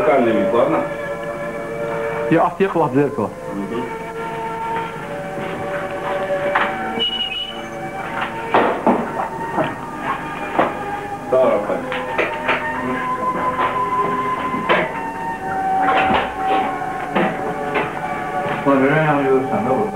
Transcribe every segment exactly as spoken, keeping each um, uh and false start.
Зеркальный вид, ладно? Я отъехал от зеркала. Угу. Да, Рафаэль. Смотри, я не вижу, да, вот.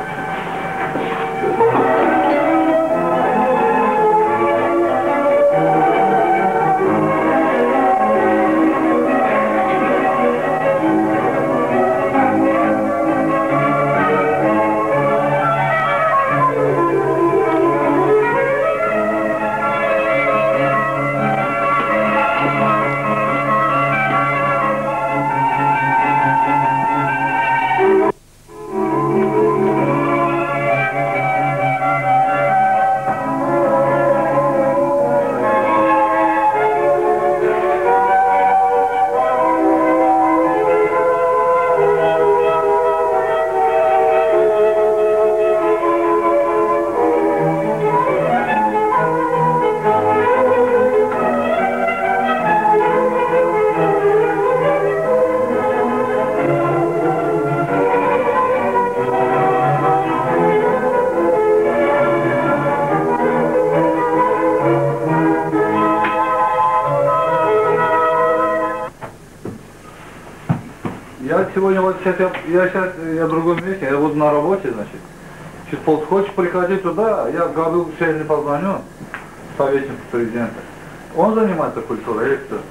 Я сегодня вот сейчас, я, я сейчас, я в другом месте, я вот на работе, значит. Чуть пол, хочешь приходить туда, я Габил Шейни позвоню, советнику президента. Он занимается культурой, или кто?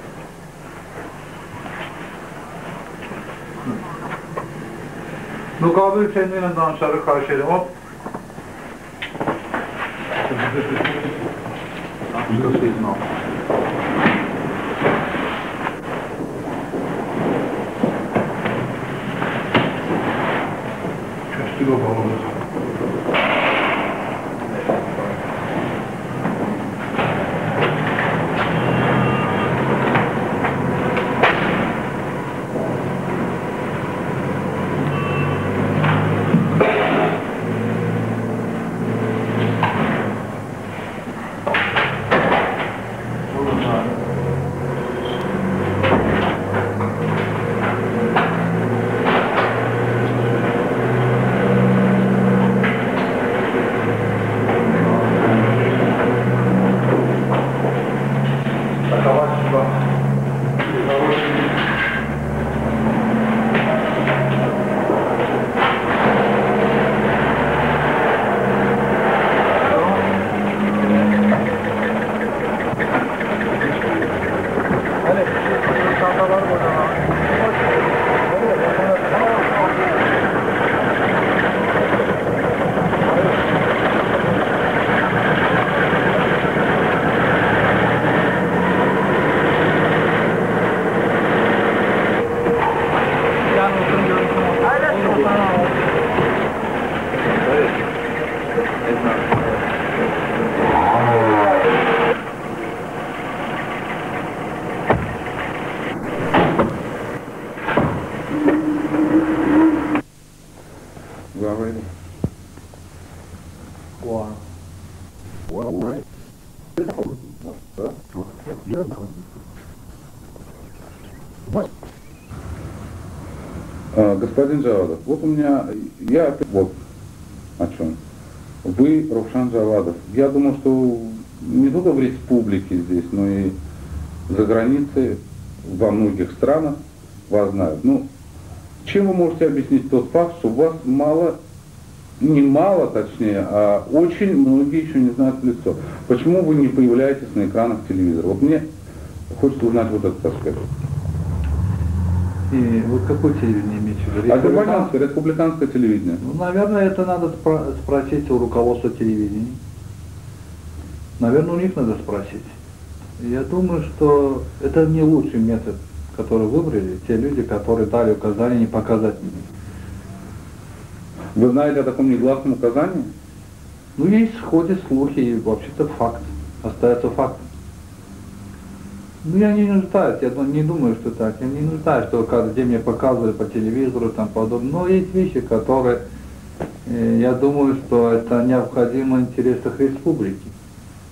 Ну, Габил Шейни на шары хороший, он. Что ты знал? Спасибо, по-моему. Господин Джавадов, вот у меня, я вот о чем. Вы Равшан Джавадов. Я думаю, что не только в республике здесь, но и за границей, во многих странах вас знают. Ну, чем вы можете объяснить тот факт, что вас мало, не мало точнее, а очень многие еще не знают лицо? Почему вы не появляетесь на экранах телевизора? Вот мне хочется узнать вот этот аспект. И вот какое телевидение имеете в виду? Азербайджанское, республиканское телевидение. Ну, наверное, это надо спро спросить у руководства телевидения. Наверное, у них надо спросить. Я думаю, что это не лучший метод, который выбрали те люди, которые дали указание не показать меня. Вы знаете о таком негласном указании? Ну, есть, ходят слухи, и вообще-то факт. Остается фактом. Ну, я не нуждаюсь, я не думаю, что так. Я не нуждаюсь, что каждый день мне показывали по телевизору, там подобное. Но есть вещи, которые, э, я думаю, что это необходимо в интересах республики.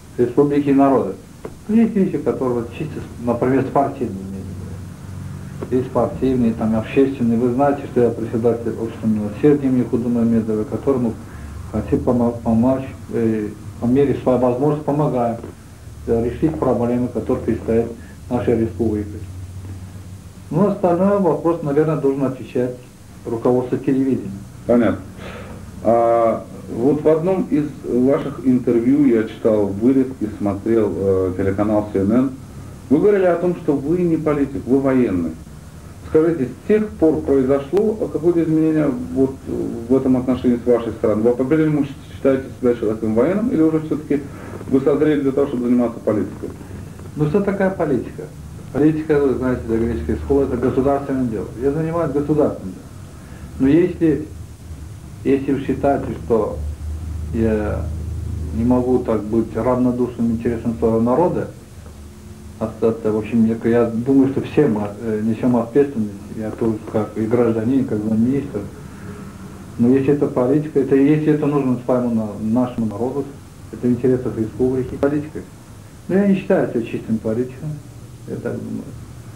Республики и народа. Есть вещи, которые вот чисто, например, спортивные. и спортивные, там, и общественные. Вы знаете, что я председатель общества милосердия имени Худума Медова, которому хочу помо- помочь, э, по мере своей возможности помогаю э, решить проблемы, которые предстоят нашей республике. Ну, остальной вопрос, наверное, должен отвечать руководство телевидения. Понятно. А, вот в одном из ваших интервью я читал вырезки, смотрел э, телеканал Си Эн Эн. Вы говорили о том, что вы не политик, вы военный. Скажите, с тех пор произошло какое-то изменение вот в этом отношении с вашей стороны? Вы по-прежнему считаете себя человеком военным или уже все-таки вы созрели для того, чтобы заниматься политикой? Ну, что такая политика? Политика, вы знаете, для греческой школы, это государственное дело. Я занимаюсь государственным делом. Но если, если вы считаете, что я не могу так быть равнодушным интересам своего народа, остаться, в общем, я, я думаю, что все мы э, несем ответственность, я тоже как и гражданин, как и министр. Но если это политика, это, если это нужно своему нашему народу, это в интересах республики, политикой. Но я не считаю себя чистым политиком, я так думаю.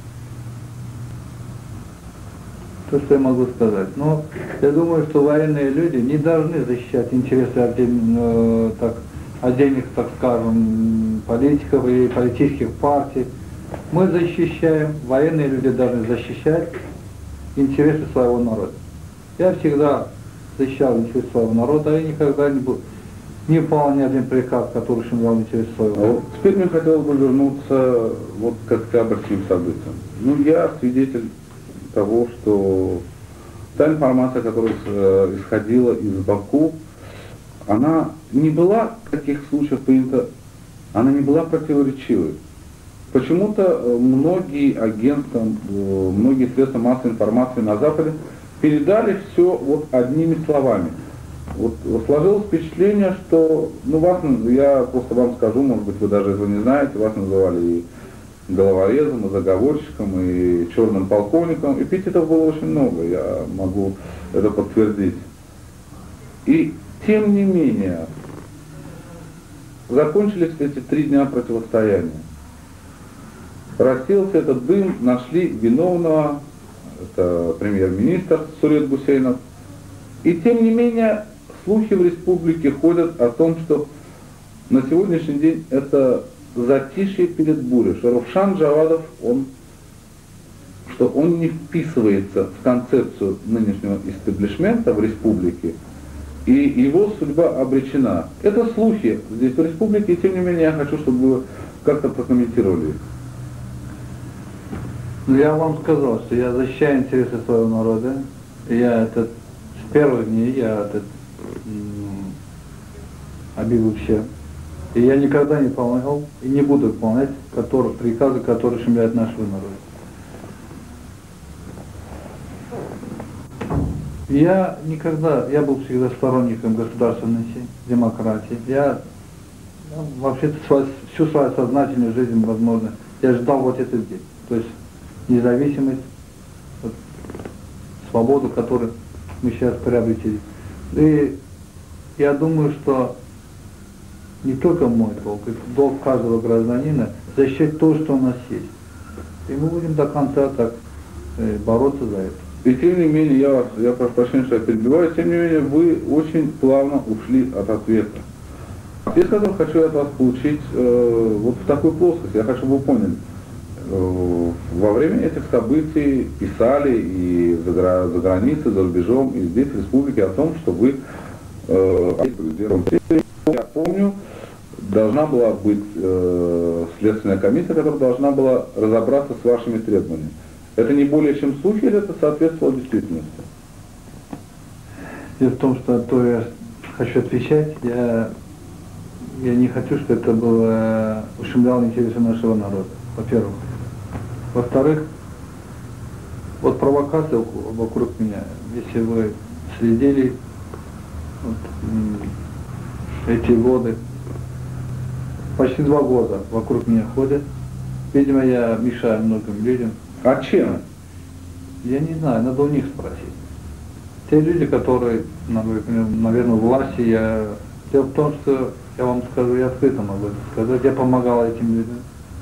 То, что я могу сказать. Но я думаю, что военные люди не должны защищать интересы отдельных, э, так, отдельных, так скажем, политиков и политических партий. Мы защищаем, военные люди должны защищать интересы своего народа. Я всегда защищал интересы своего народа и никогда не буду не выполнял ни один приказ, который шумел интересы своего народа. Вот теперь мне хотелось бы вернуться вот к октябрьским событиям. Ну, я свидетель того, что та информация, которая исходила из Баку, она не была в таких случаях принята, она не была противоречивой. Почему-то многие агентства, многие средства массовой информации на Западе передали все вот одними словами. Вот сложилось впечатление, что, ну вас, я просто вам скажу, может быть вы даже этого не знаете, вас называли и головорезом, и заговорщиком, и черным полковником, эпитетов было очень много, я могу это подтвердить. И тем не менее, закончились эти три дня противостояния. Рассеялся этот дым, нашли виновного, это премьер-министр Сурет Гусейнов. И тем не менее, слухи в республике ходят о том, что на сегодняшний день это затишье перед бурей, что Равшан Джавадов, он, что он не вписывается в концепцию нынешнего истеблишмента в республике, и его судьба обречена. Это слухи здесь в республике, и тем не менее я хочу, чтобы вы как-то прокомментировали их. Ну, я вам сказал, что я защищаю интересы своего народа. Я этот, с первых дней я этот, м- объявил всем. И я никогда не выполнял и не буду выполнять которые, приказы, которые шумят нашего народа. Я никогда, я был всегда сторонником государственности, демократии. Я ну, вообще-то свою, всю свою сознательную жизнь, возможно, я ждал вот этот день. То есть независимость, вот, свободу, которую мы сейчас приобретили. И я думаю, что не только мой долг, это долг каждого гражданина защищать то, что у нас есть. И мы будем до конца так э, бороться за это. И тем не менее, я вас, я прошу прощения, что я перебиваю, тем не менее, вы очень плавно ушли от ответа. Ответ, который хочу от вас получить э, вот в такой плоскости, я хочу, чтобы вы поняли. Э, во время этих событий писали и за, гра- за границей, за рубежом, и здесь, в республике, о том, что вы, э, я помню, должна была быть э, следственная комиссия, которая должна была разобраться с вашими требованиями. Это не более чем слухи, или это соответствовало действительности? Дело в том, что то я хочу отвечать, я, я не хочу, чтобы это было ущемляло интересы нашего народа, во-первых. Во-вторых, вот провокация вокруг меня, если вы следили вот, эти годы, почти два года вокруг меня ходят, видимо, я мешаю многим людям. А чем? Я не знаю, надо у них спросить. Те люди, которые, наверное, в власти, я... Дело в том, что, я вам скажу, я открыто могу это сказать, я помогал этим людям.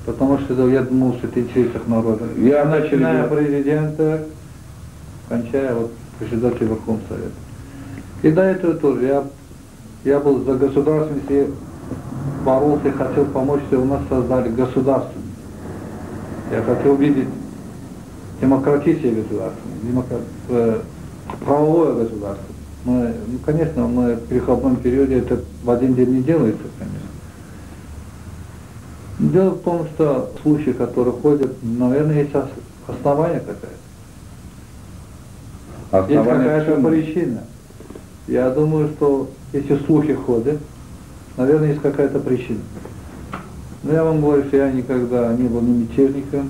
Потому что я думал, что это интересах народа. Я начиная начал- президента, кончая вот председателем Верховного Совета. И до этого тоже я, я был за государственность и боролся и хотел помочь, что у нас создали государство. Я хотел видеть демократическое государство, демократ, э, правовое государство. Мы, ну, конечно, мы в переходном периоде это в один день не делается, конечно. Дело в том, что случаи, которые ходят, наверное, есть ос- основания какая-то. Есть Основание какая-то чему? причина. Я думаю, что если слухи ходят, наверное, есть какая-то причина. Но я вам говорю, что я никогда не был ни мятежником.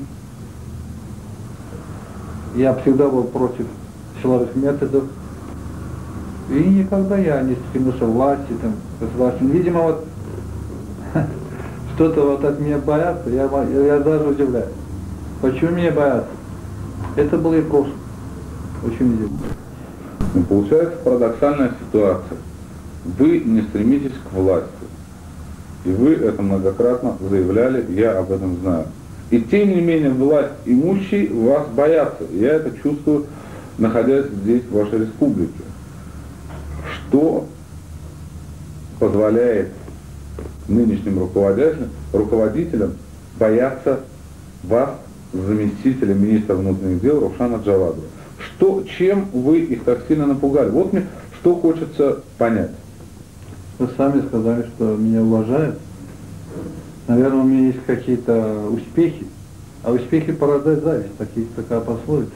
Я всегда был против силовых методов. И никогда я не стремился к власти, там, государственным. Видимо, вот что-то вот от меня боятся, я, я даже удивляюсь. Почему меня боятся? Это было и в прошлом. Очень удивительно. Ну, получается парадоксальная ситуация. Вы не стремитесь к власти. И вы это многократно заявляли, я об этом знаю. И тем не менее власть имущие вас боятся. Я это чувствую, находясь здесь, в вашей республике. Что позволяет нынешним руководителям, руководителям бояться вас, заместителя министра внутренних дел Рушана Джавадова? Что, чем вы их так сильно напугали? Вот мне что хочется понять. Вы сами сказали, что меня уважают. Наверное, у меня есть какие-то успехи. А успехи порождают зависть. Такие, такая пословица.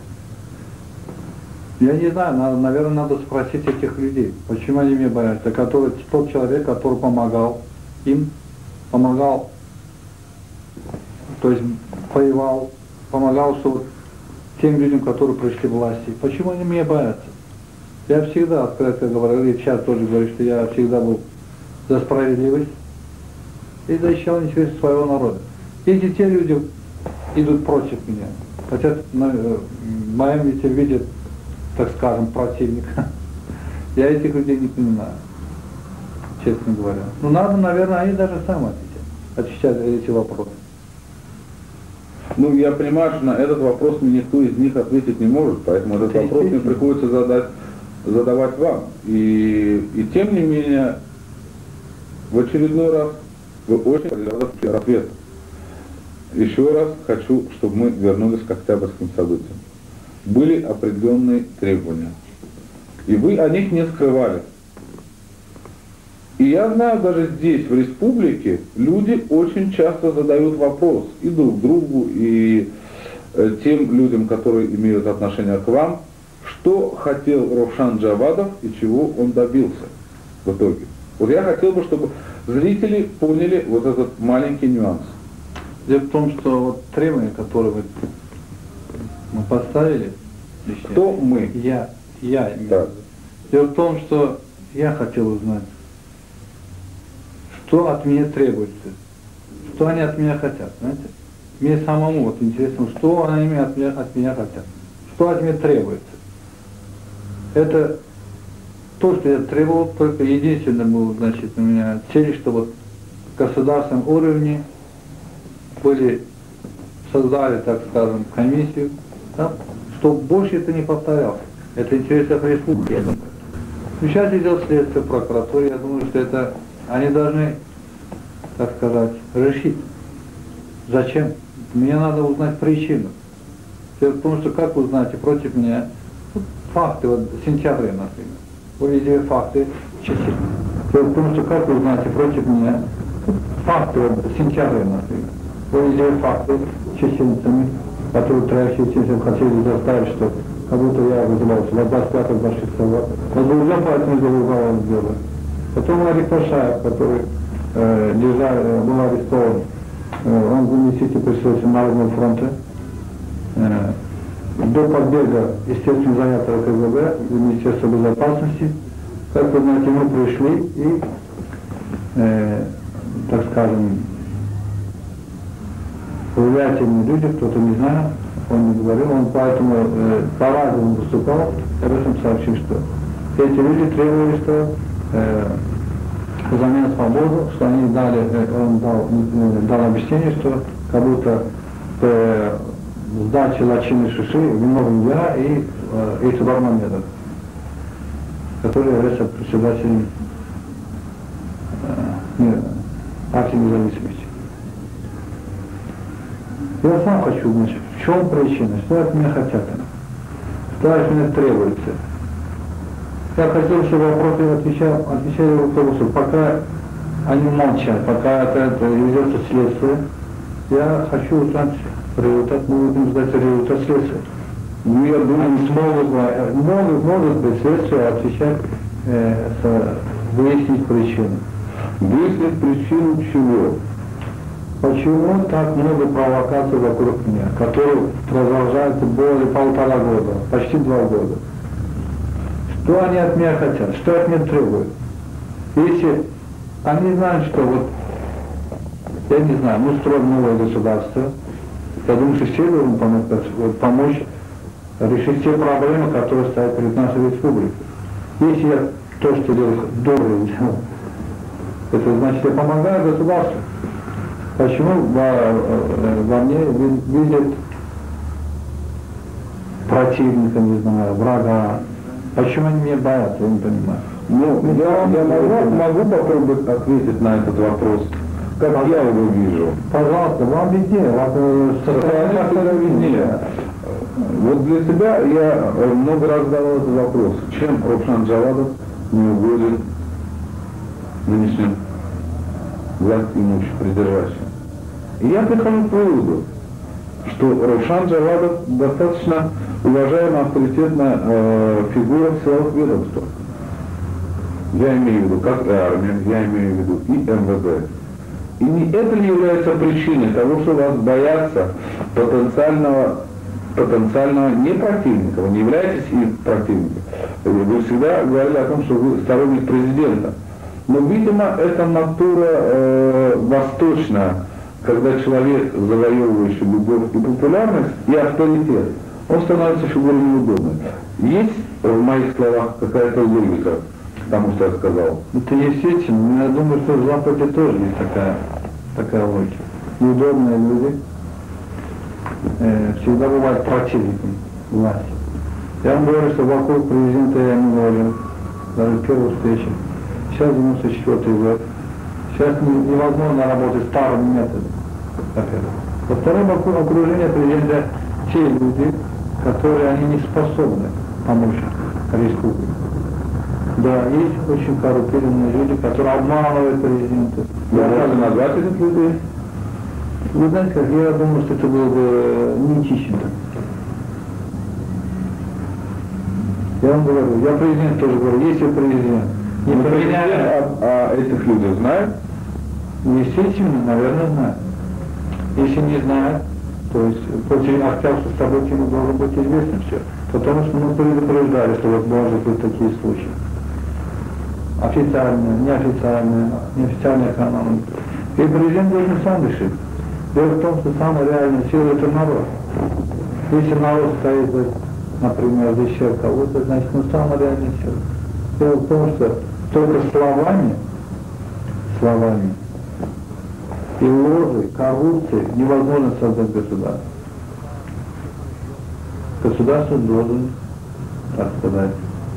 Я не знаю, надо, наверное, надо спросить этих людей, почему они меня боятся. Который, тот человек, который помогал им, помогал, то есть воевал, помогал, что тем людям, которые пришли к власти. Почему они меня боятся? Я всегда открыто говорил, и сейчас тоже говорю, что я всегда был за справедливость и защищал интересы своего народа. Если те люди идут против меня, хотят в моем лице видят, так скажем, противника, я этих людей не понимаю, честно говоря. Ну надо, наверное, они даже сами отвечать, отвечать на эти вопросы. Ну, я понимаю, что на этот вопрос мне никто из них ответить не может, поэтому этот Это вопрос мне приходится задать, задавать вам. И, и тем не менее, в очередной раз вы очень поддержали ответ. Еще раз хочу, чтобы мы вернулись к октябрьским событиям. Были определенные требования, и вы о них не скрывали. И я знаю, даже здесь, в республике, люди очень часто задают вопрос и друг другу, и э, тем людям, которые имеют отношение к вам, что хотел Равшан Джавадов и чего он добился в итоге. Вот я хотел бы, чтобы зрители поняли вот этот маленький нюанс. Дело в том, что вот требования, которые вы, мы поставили, точнее, Кто мы? Я, я имею в Да. виду. Дело в том, что я хотел узнать, что от меня требуется, что они от меня хотят, знаете? Мне самому вот интересно, что они от меня, от меня хотят, что от меня требуется. Это то, что я требовал, только единственное было, значит, у меня цель, что вот в государственном уровне были, создали, так скажем, комиссию, да, чтобы больше это не повторялось. Это интересов республики, я думаю. Сейчас идет следствие в прокуратуре, я думаю, что это они должны, так сказать, решить. Зачем? Мне надо узнать причину. Дело в том, что как вы знаете, против меня тут факты, вот сентября, например. Вы видели факты чисельные. Дело в том, что как вы знаете, против меня тут факты, вот сентября, например. Вы видели факты чисельницами, которые троих хотели заставить, что как будто я вызывался в двадцать пятом двадцать шестом году. Возбужден по этому делу уголовное дело. Потом Арик Пашаев, который э, лежал, э, был арестован, э, он заместитель представителя Народного фронта. Э, до побега, естественно, изолятора КГБ, Министерства безопасности. Как вы знаете, мы пришли и, э, так скажем, влиятельные люди, кто-то не знает, он не говорил, он поэтому э, по радио выступал, об этом сообщил, что эти люди требовали, что э, взамен свободу, что они дали, э, он дал, э, дал объяснение, что как будто э, сдача Лачины Шиши виновен я и э, Эйсудар Мамедов, который является председателем э, партии независимости. Я сам хочу, значит, в чем причина, что от меня хотят, что от меня требуется. Я хотел, чтобы вопросы отвечали, отвечали руководству, пока они молчат, пока это, это ведется следствие. Я хочу узнать результат, мы будем ждать результат следствия. Ну, я думаю, смогут, могут, могут быть следствие отвечать, э, с, выяснить причину. Выяснить причину чего? Почему так много провокаций вокруг меня, которые продолжаются более полтора года, почти два года? Что они от меня хотят, что от меня требуют? Если они знают, что вот, я не знаю, мы строим новое государство, я думаю, что все должны помочь, помочь решить все проблемы, которые стоят перед нашей республикой. Если я то, что делаю, доброе делаю, это значит, я помогаю государству. Почему во, во мне видят противника, не знаю, врага? Почему они меня боятся, я не понимаю. Ну, я, я могу, могу попробовать ответить на этот вопрос, как Пожалуйста. я его вижу. Пожалуйста, вам виднее, вам Стороны виднее. Вот для себя я много раз задавал этот вопрос, чем Равшан Джавадов не угоден нынешним власть имущим придержащим. И я прихожу к выводу, что Равшан Джавадов достаточно уважаемая авторитетная э, фигура в силовых ведомствах. Я имею в виду как и армию, я имею в виду и эм вэ дэ. И не это ли является причиной того, что вас боятся потенциального, потенциального не противника, вы не являетесь их противником. Вы всегда говорили о том, что вы сторонник президента. Но, видимо, это натура э, восточная, когда человек, завоевывающий любовь и популярность, и авторитет, он становится фигурой неудобной. Есть в моих словах какая-то логика тому, что я сказал? Это естественно, но я думаю, что в Западе тоже есть такая, такая логика. Неудобные люди э, всегда бывают противниками власти. Я вам говорю, что вокруг президента я не говорил, даже первую встречу. Сейчас девяносто четвёртый год. Сейчас невозможно работать старым методом. Во-вторых, окружение президента те люди, которые они не способны помочь республике. Да, есть очень коррумпированные люди, которые обманывают президента. Вы можете назвать этих людей? Вы знаете, как я думаю, что это было бы неэтично. Я вам говорю, я президент тоже говорю, если президент не Но поменяет... президент о, о этих людях знает? Естественно, наверное, знает. Если не знает, то есть после октябрьских событий ему должно быть известно все. Потому что мы предупреждали, что вот может быть такие случаи. Официальная, неофициальная, неофициальная экономика. И президент должен сам решить. Дело в том, что самая реальная сила это народ. Если народ стоит, например, защищая кого-то, значит, ну самая реальная сила. Дело в том, что только словами, словами и ложей, коррупцией невозможно создать государство. Государство должен, так сказать,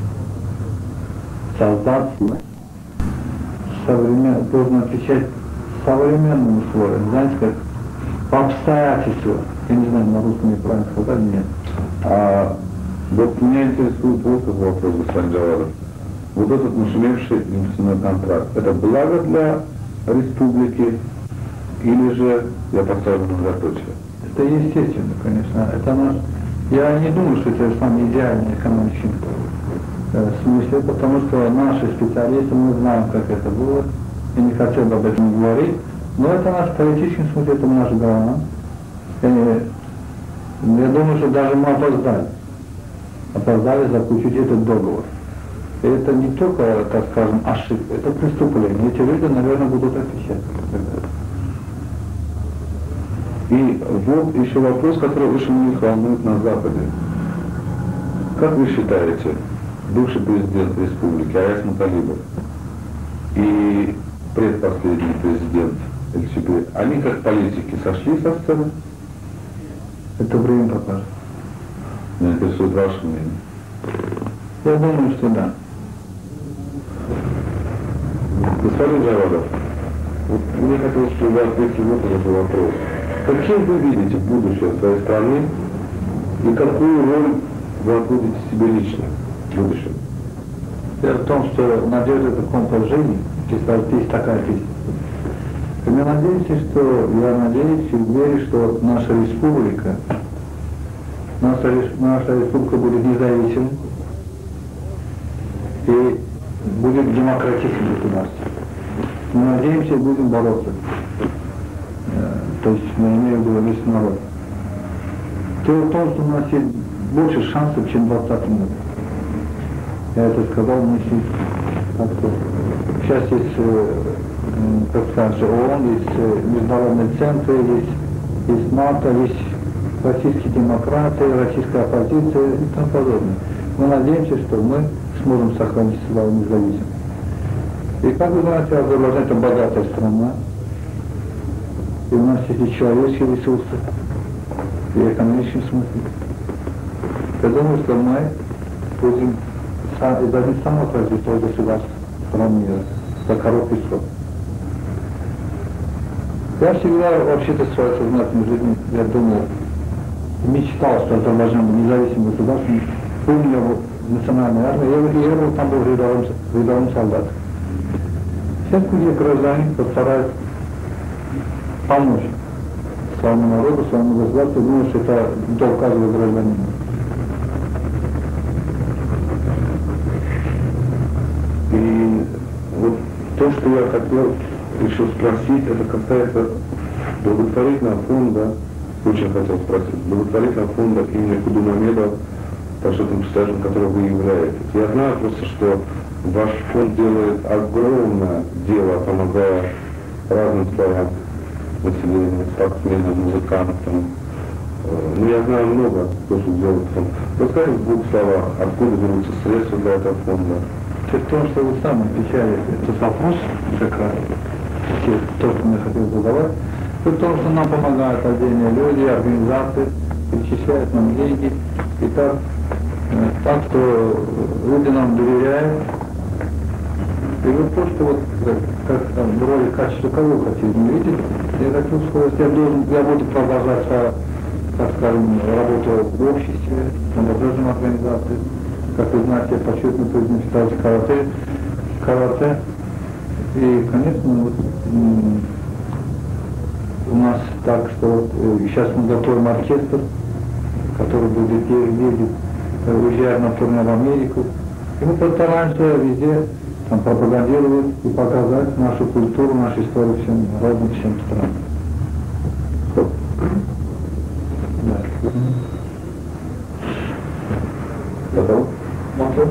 создать, современ... должен отвечать современным условиям, знаете, как по обстоятельствам. Я не знаю, на русском неправильно сказать, нет. А вот меня интересует вот какой вопрос, господин Джавадов. Вот этот нашумевший инвестиционный контракт, это благо для республики или же я поставлю многоточие? Это естественно, конечно. Это наш... Я не думаю, что это самый идеальный экономический смысле, потому что наши специалисты, мы знаем, как это было. Я не хотел бы об этом говорить, но это наш политический смысл, это наш голова. Я думаю, что даже мы опоздали. Опоздали заключить этот договор. И это не только, так скажем, ошибка, это преступление. Эти люди, наверное, будут отвечать. И вот еще вопрос, который очень многих волнует на Западе. Как вы считаете, бывший президент республики Аяс Муталибов и предпоследний президент эл че бэ, они как политики сошли со сцены? Это время покажет. Меня интересует ваше мнение. Я думаю, что да. Господин Джавадов, вот мне хотелось, чтобы вы ответили вот на этот вопрос. Каким вы видите будущее своей страны и какую роль вы отводите себе лично в будущем? Дело в том, что надежда это компас жизни, чисто есть такая песня. И мы надеемся, что, я надеюсь и верю, что наша республика, наша, рес- наша республика будет независимой и будет демократическим государством. Мы надеемся и будем бороться. Э, То есть, я имею в виду весь народ. Дело в том, что у нас есть больше шансов, чем в двадцатом году. Я это сказал, мы как-то... Сейчас есть, э, м, как сказать, ООН, есть э, международные центры, есть, есть НАТО, есть российские демократы, российская оппозиция и тому подобное. Мы надеемся, что мы сможем сохранить свою независимость. И как вы знаете, Азербайджан это богатая страна, и у нас есть и человеческие ресурсы, и в экономическом смысле. Я думаю, что мы будем из одних самых развитых государств стран мира за короткий срок. Я всегда вообще-то в своей сознательной жизни, я думал, мечтал, что Азербайджан был независимым государством, помню его национальной армии, я, я был там был рядовым, рядовым солдатом. Сейчас где гражданин постарается помочь своему народу, своему государству, думаю, что это долг каждого гражданина. И вот то, что я хотел еще спросить, это касается благотворительного фонда, очень хотел спросить, благотворительного фонда имени Кудумамедова, почетным представителем которого вы являетесь. Я знаю просто, что ваш фонд делает огромное дело, помогая разным слоям населения, спортсменам, музыкантам. Ну, я знаю много, то, что делает фонд. Расскажите в двух словах, откуда берутся средства для этого фонда? Дело в том, что вы сами отвечали этот вопрос, как раз, то, что я хотел задавать. Дело в том, что нам помогают отдельные люди, организации, перечисляют нам деньги. И так, э, так что люди нам доверяют. И вот то, что вот, как, как там, в роли качества кого хотели не видеть, я хочу сказать, я, должен, я буду продолжать свою, так скажем, работу в обществе, в молодежной организации. Как вы знаете, я почетный президент Федерации карате, карате. И, конечно, вот, у нас так, что вот, сейчас мы готовим оркестр, который будет ездить, уезжать на турне в Америку. И мы постараемся везде там, пропагандировать и показать нашу культуру, нашу историю всем родным, всем странам. Да. Готов? Готов?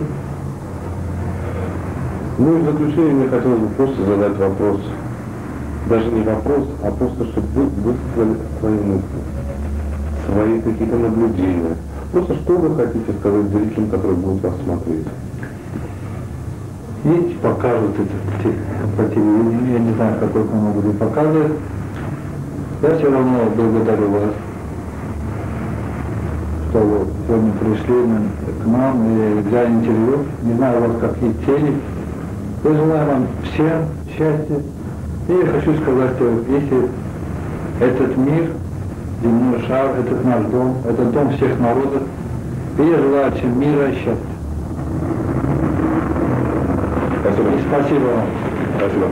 Ну и в заключение мне хотелось бы просто задать вопрос, даже не вопрос, а просто, чтобы вы высказали свои мысли, свои какие-то наблюдения. Просто что вы хотите сказать зрителям, которые будут вас смотреть? Видите, покажут это по телевидению, я не знаю, какой канал буду показывать. Я все равно благодарю вас, что вы сегодня пришли к нам и взяли интервью. Не знаю у вас какие цели. Я желаю вам всем счастья. И я хочу сказать, что если этот мир, земной шар, этот наш дом, это дом всех народов, и я желаю всем мира и счастья. Спасибо. И спасибо вам. Спасибо.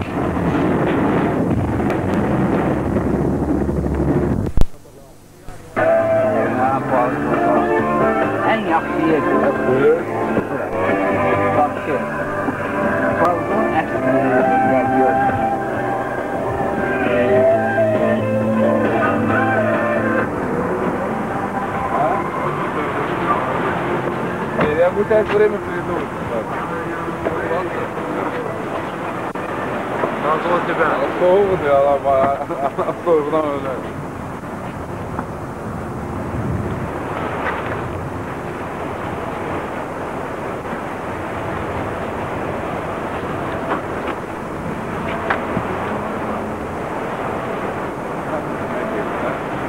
En yaxşı yerdir. Buyur. Bakı. Fazla əsrlər yox. Я буду так время приду. Надо тебя. Поводы, а автобус.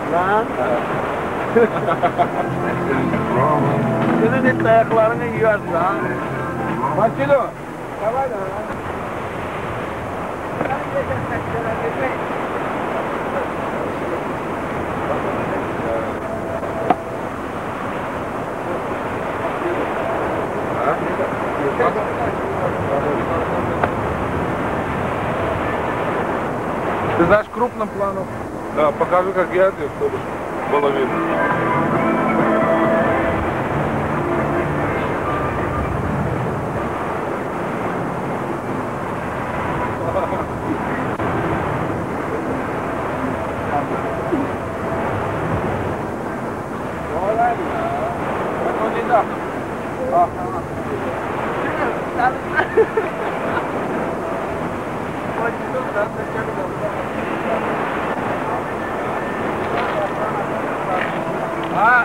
Lan. Senin et ayaklarını yiyorsun lan. Василю! Давай da. Ты знаешь крупным планом? Да, покажи, как я делаю, чтобы было видно. А?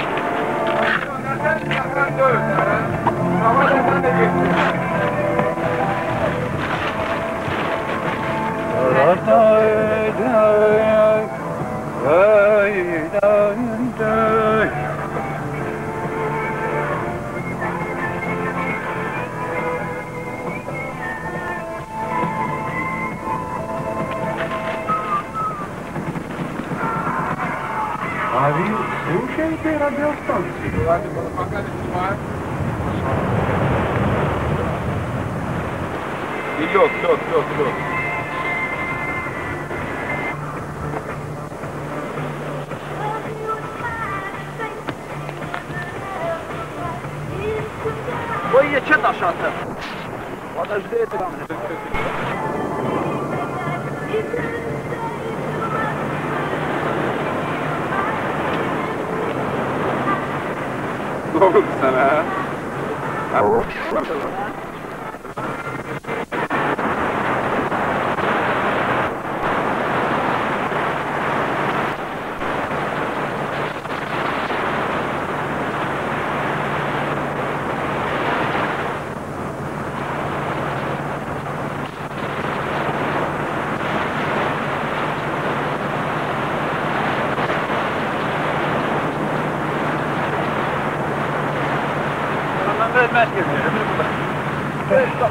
А вы слушаете радиостанцию? Ладно, пока не снимаю. Идет, идет, идет, идет. Ой, я что-то шатер. Подожди, это там. Doğru sana. Ölmez gibi. Öbür burada. Evet, stop.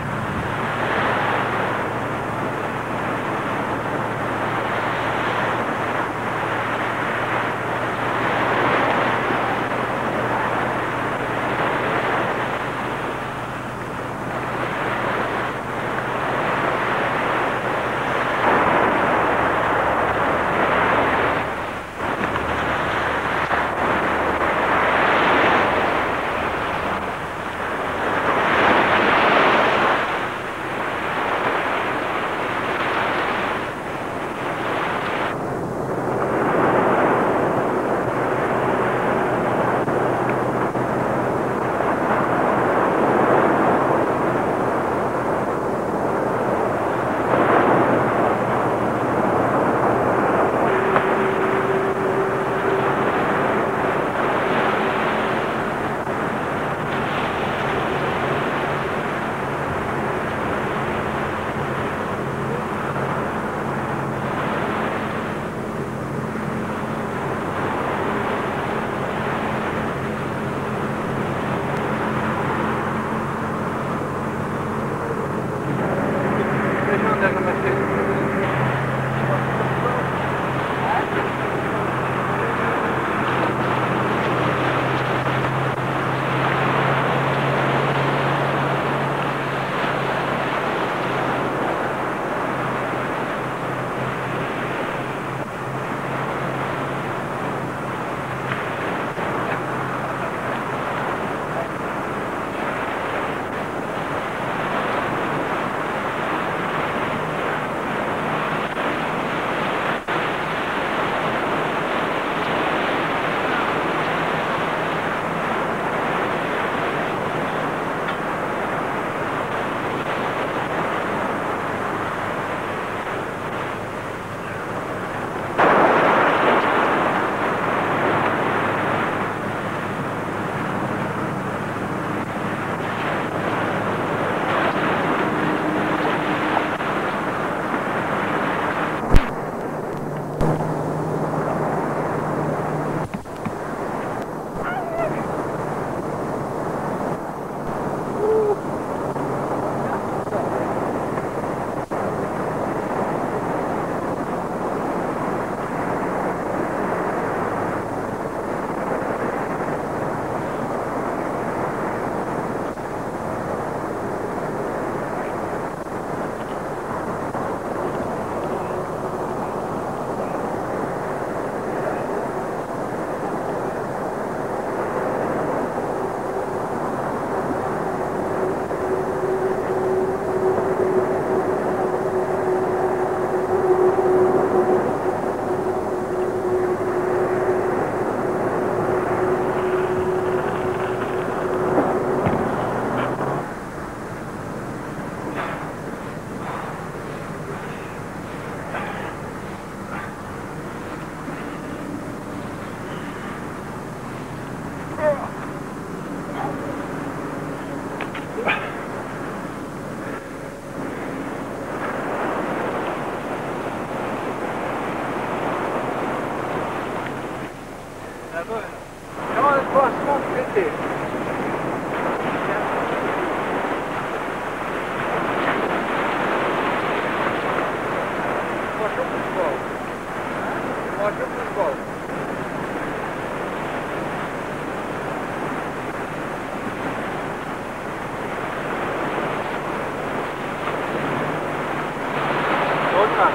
Tavariş başına bitti. Başım futbol. Başım futbol. Olma.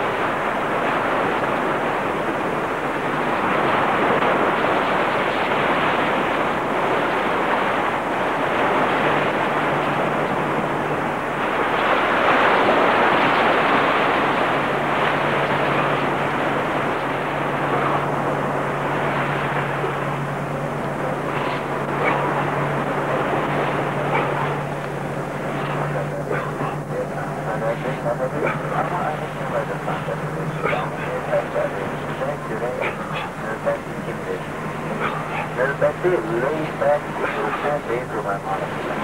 Nöbeti laid-back Gürcü Beyduran arasında.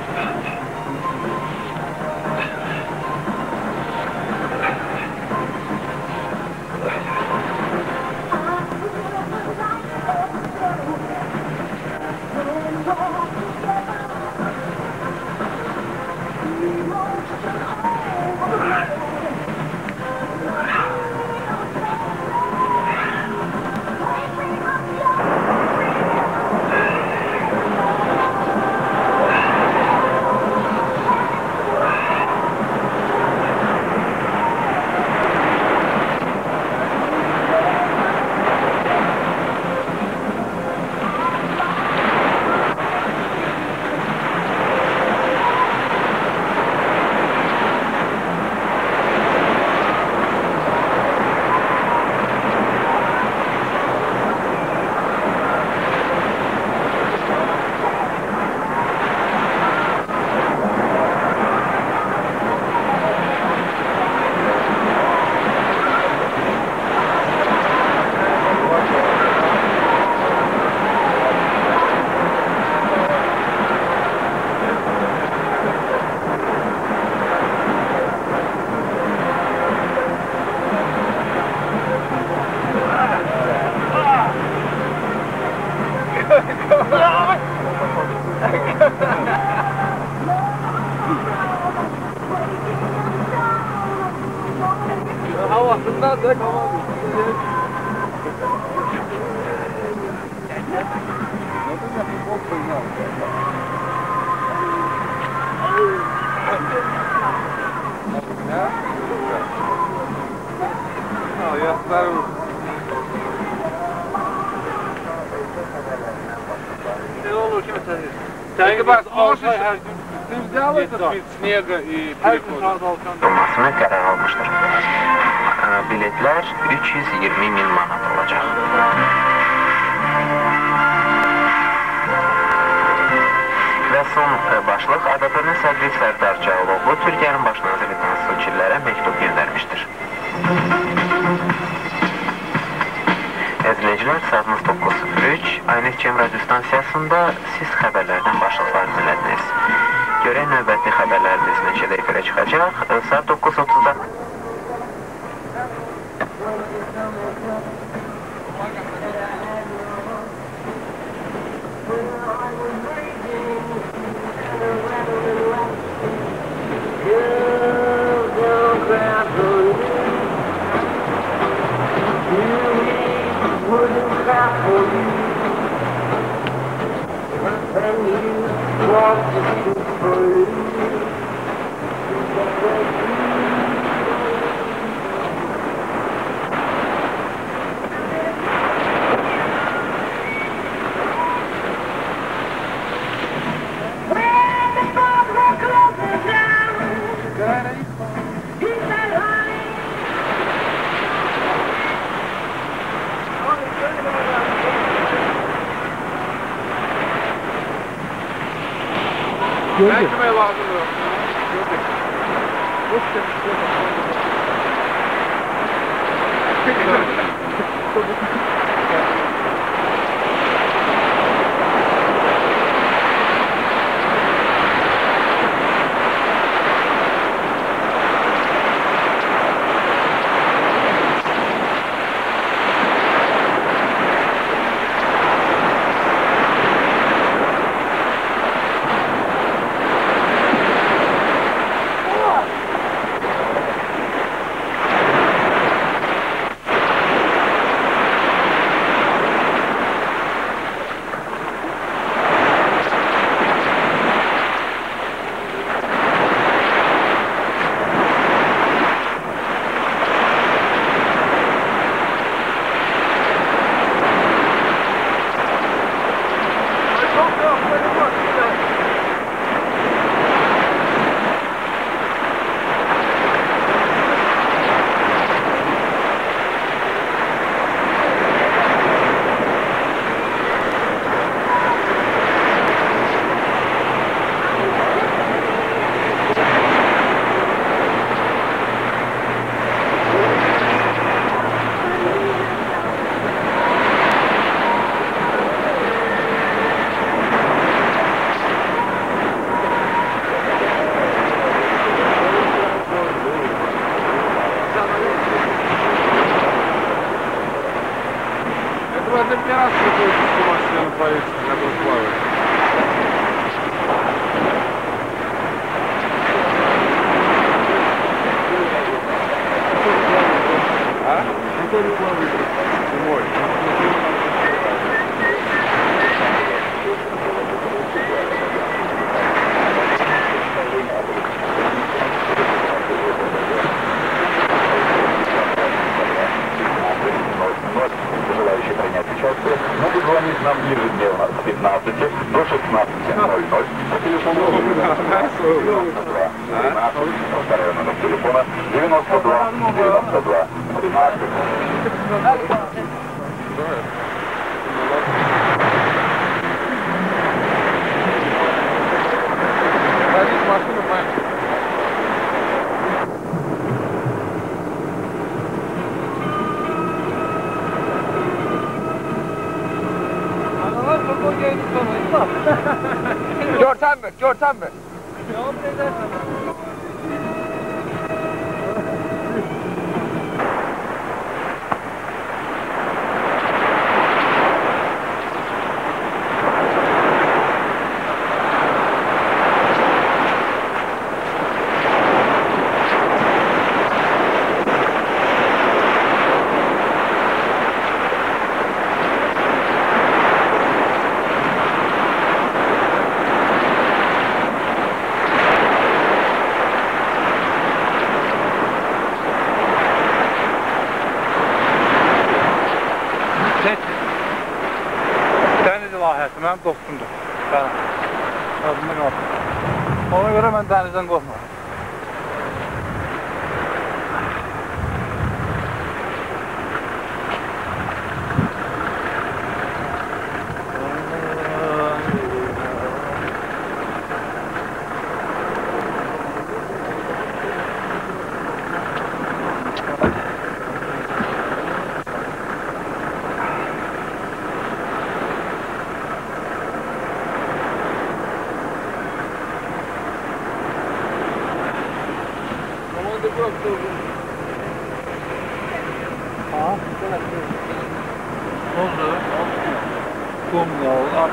Havasından da kavalıyor. Yaslar Ne olur ki mesela? Sen bak, Можешь her gün ты взял этот вид снега и перехода? Olmasına karar almıştır. Biletler üç yüz yirmi min manat olacak. Ve son başlık A D P-nin sədri Sərdar Cavloğlu Türkiyənin baş naziri Tansu məktub göndərmişdir. Əzizləyicilər, saatımız doqquz sıfır üç, Aynet Cem radiostansiyasında siz xəbərlərdən başlıqlar dinlədiniz. Görək növbəti xəbərlərimiz neçə dəqiqəyə çıxacaq. Saat doqquz otuzda Ben kime lazım yok? в этом не раз приходится с на поездке, который плавает. А? Который плавает. Зимой. Желающие принять участие могут звонить нам ежедневно с пятнадцати до шестнадцати ноль ноль по телефону девяносто два тринадцать, второй номер телефона девяносто два девяносто два тринадцать. Садись в машину, поехали. Görsen mi? Görsen mi? Dəniz ilahəsi mənim dostumdur. Bəli. Adını qalsın. Ona görə mən dənizdən qorxmuram. Ha? Tozu, kum yağı,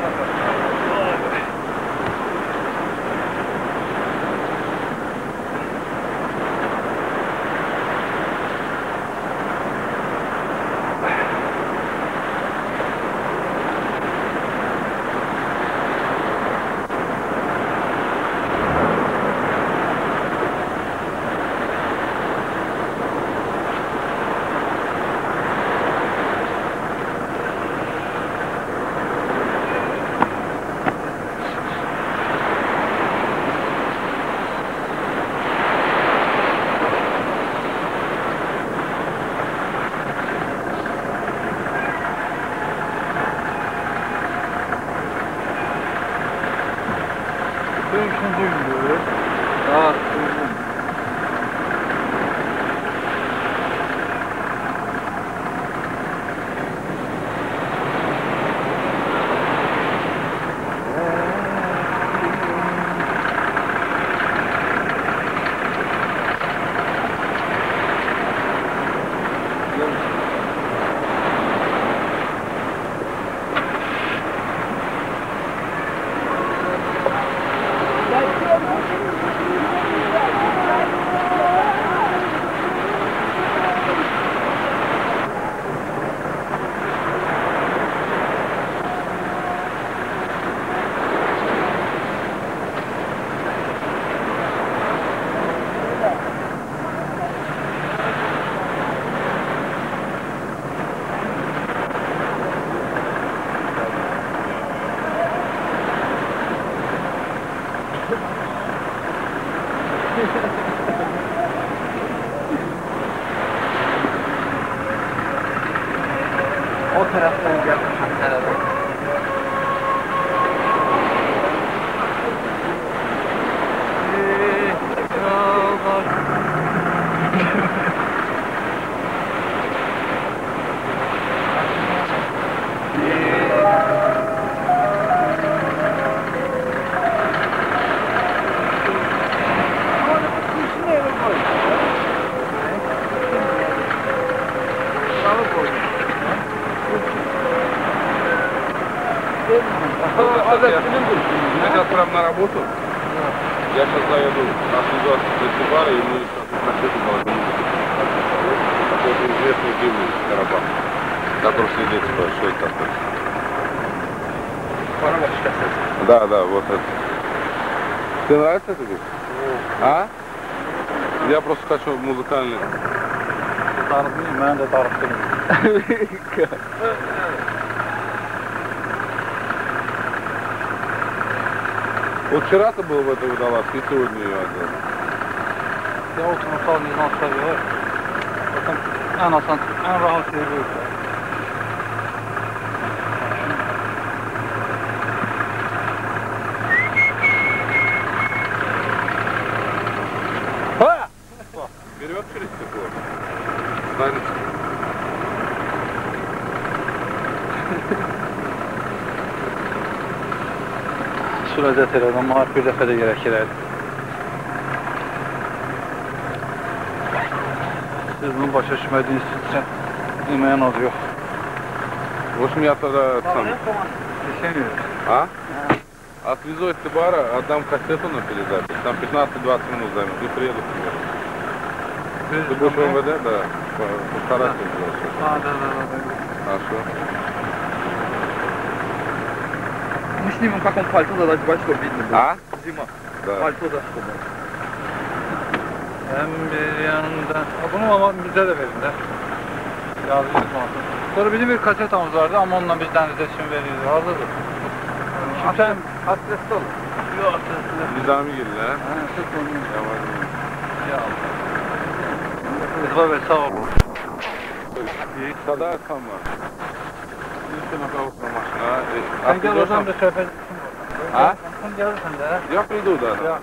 üçüncü gündür. Saat uygun. O taraftan gelmiş herhalde. Sağlık olsun. я, я сейчас прям на работу. Я сейчас заеду на Слизовский фестиваль, и мы сейчас на свету должны быть. Какой-то известный фильм Карабах, который следит, что это такое. Да, да, вот это. Тебе нравится это? А? Я просто хочу музыкальный. Tanıtmayayım, ben de tanıtmayayım. Вот вчера-то был в этой водолазке, и сегодня ее отдал. Ya o kurumsal mizan seviyor. Zaten en asan, en rahat şey bu. Ha! Берет через такое. Станет. Sürəcət elədim, amma bir dəfə də gerək elədi. Siz bunu başa düşmədiyiniz üçün deməyen adı yox. В общем, я тогда сам. Düşünmüyor. А? Отвезу из бара, отдам кассету на передачу. Там пятнадцать-двадцать минут займет. И приеду к тебе. Ты будешь в МВД? Да. Постарайся. А, да, да, да. Хорошо. Мы снимем, как он пальто задать бачку, видно будет. А? Зима. Да. Пальто за что? Hem bir yanında. Bunu ama bize de verin de. Yazıyoruz mantı. Sonra bizim bir kasetamız vardı ama onunla biz denizleşim veriyoruz. Hazırdır. Şimdi sen adresli ol. Yok adresli. Nizami geldi ha? Ha, sık onu. Yaman. Ya. Rıza ve sağ ol. Sada kama. Üstüne kavuşma maşına. Sen gel oradan bir sohbet. Ha? Sen gelirsen de. Я приду, да. Ya.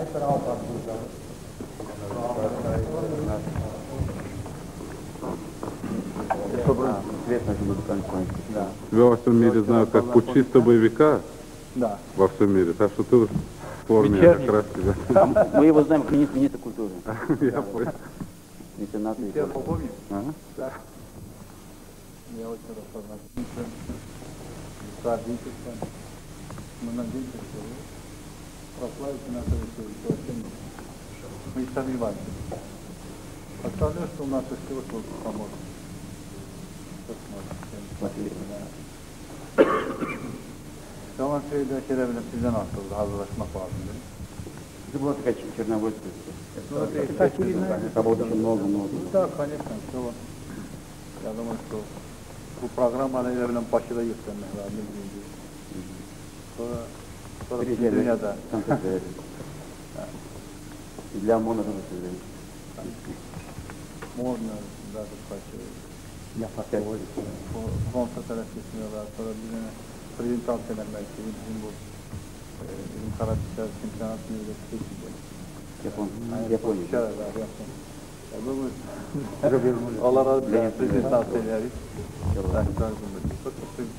Тебя во всем мире знают как путчиста боевика. Да. Во всем мире. Так что ты в форме Вечерний. как раз тебя. Мы его знаем как министр, министр культуры. Я понял. Меценат и Я полковник? Ага. Да. Я очень расположен. Правительство. Мы надеемся, что вы прославите нашу республику. Мы сомневаемся. Остальное, что у нас есть, вот поможет. Tamam şeyde şeylerle sizden atıldı, hazırlaşmak lazım dedi. Это была такая чернобыльская. Ну, это такие, Работы очень много-много. да, конечно, все вот. Я думаю, что bu programmalarıyla başarılı göstermek lazım. Sonra, sonra bütün dünyada. Для ОМОНа тоже создали. Можно даже başarılı. Я подсказываю. Konser televizyonlar, sonra bizim prezident altılar belki bizim bu e, bizim karakter çempiyonatını da seçecek. Japon. Japonya. Şartlar yapın. Ya bu Allah razı olsun. Prezident altılar. Çok çok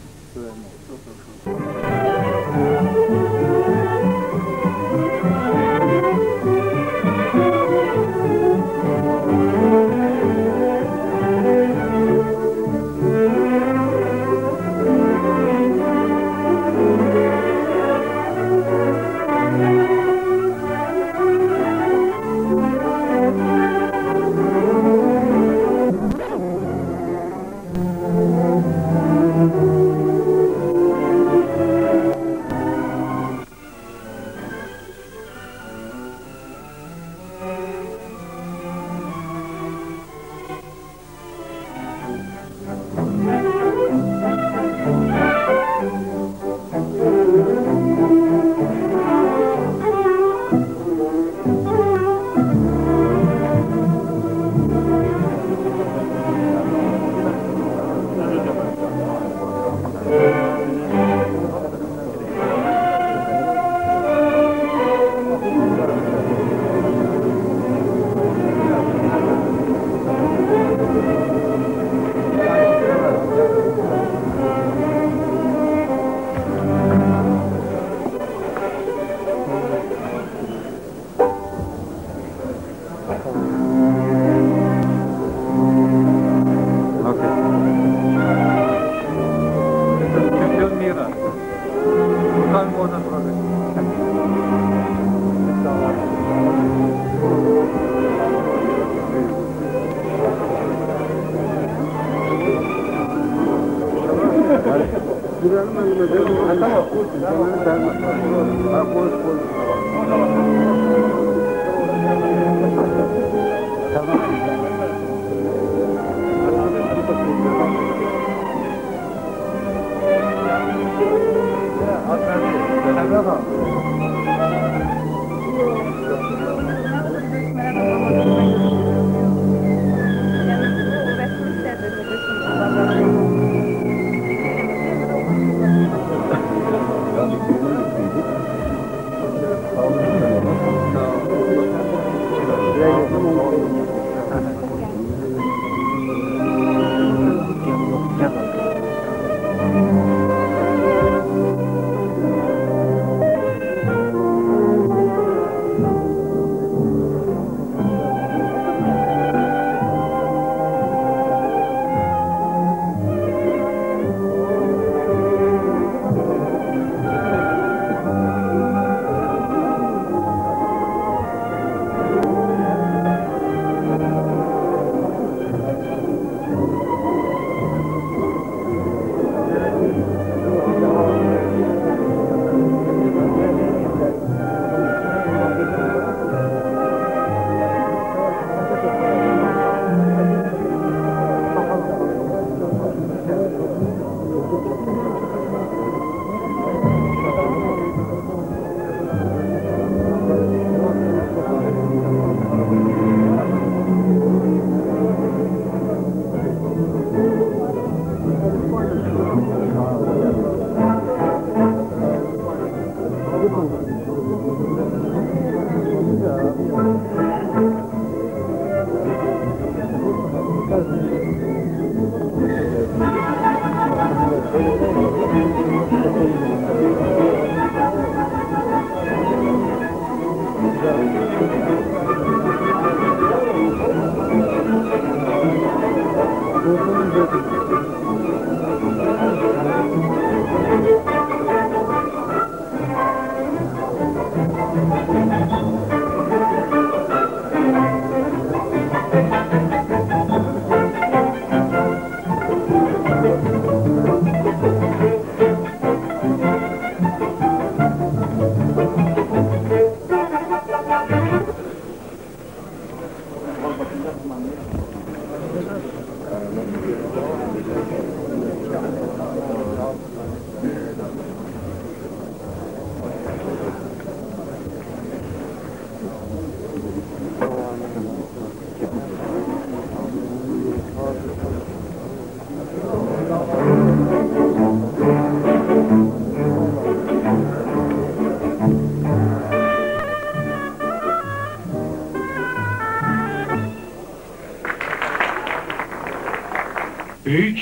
Чемпион мира. Как можно трогать?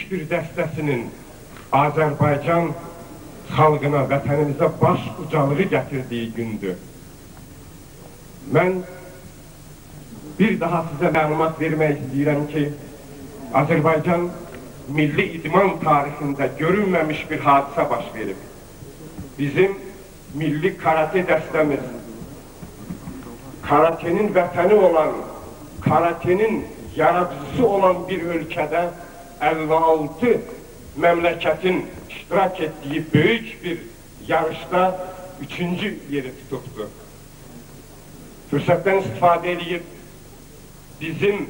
bir dəstəsinin Azərbaycan xalqına, vətənimizə baş ucalığı gətirdiyi gündür. Mən bir daha sizə məlumat vermək istəyirəm ki, Azərbaycan milli idman tarixində görünməmiş bir hadisə baş verib. Bizim milli karate dəstəmiz, karatenin vətəni olan, karatenin yaradıcısı olan bir ölkədə əlli altı məmləkətin iştirak etdiyi böyük bir yarışda üçüncü yeri tutubdur. Fürsətdən istifadə edib bizim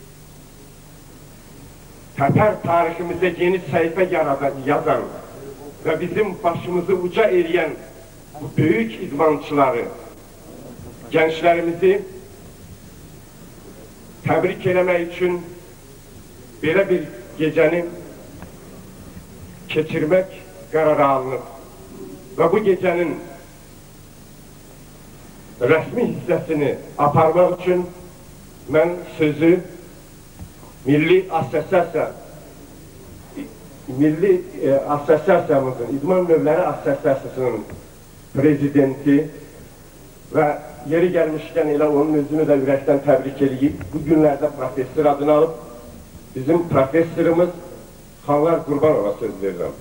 Tatar tariximizdə yeni səhifə yazan və bizim başımızı uca eləyən bu böyük idmançıları, gənclərimizi təbrik eləmək üçün belə bir gecəni keçirmək qərarı alınıb. Və bu gecənin rəsmi hissəsini aparmaq üçün mən sözü Milli Assosiasiya Milli e, Assosiasiyamızın, İdman Növləri Assosiasiyasının prezidenti və yeri gəlmişkən elə onun özünü də ürəkdən təbrik edib, bu günlərdə professor adını alıb, bizim professorumuz Xanlar Qurbanova söz verirəm.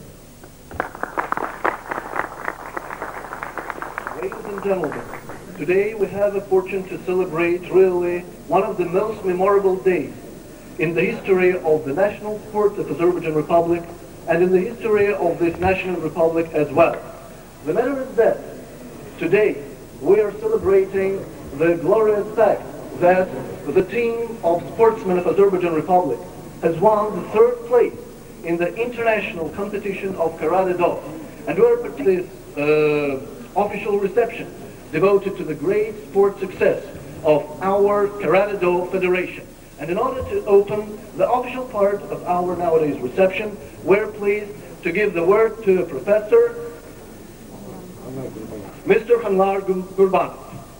Ladies and gentlemen, today we have a fortune to celebrate really one of the most memorable days in the history of the national sport of Azerbaijan Republic and in the history of this national republic as well. The matter is that today we are celebrating the glorious fact that the team of sportsmen of Azerbaijan Republic has won the third place in the international competition of Karate Do. And we are participating in this uh, official reception devoted to the great sport success of our Karate Do Federation. And in order to open the official part of our nowadays reception, we're pleased to give the word to Professor Mister Xanlar Qurbanov.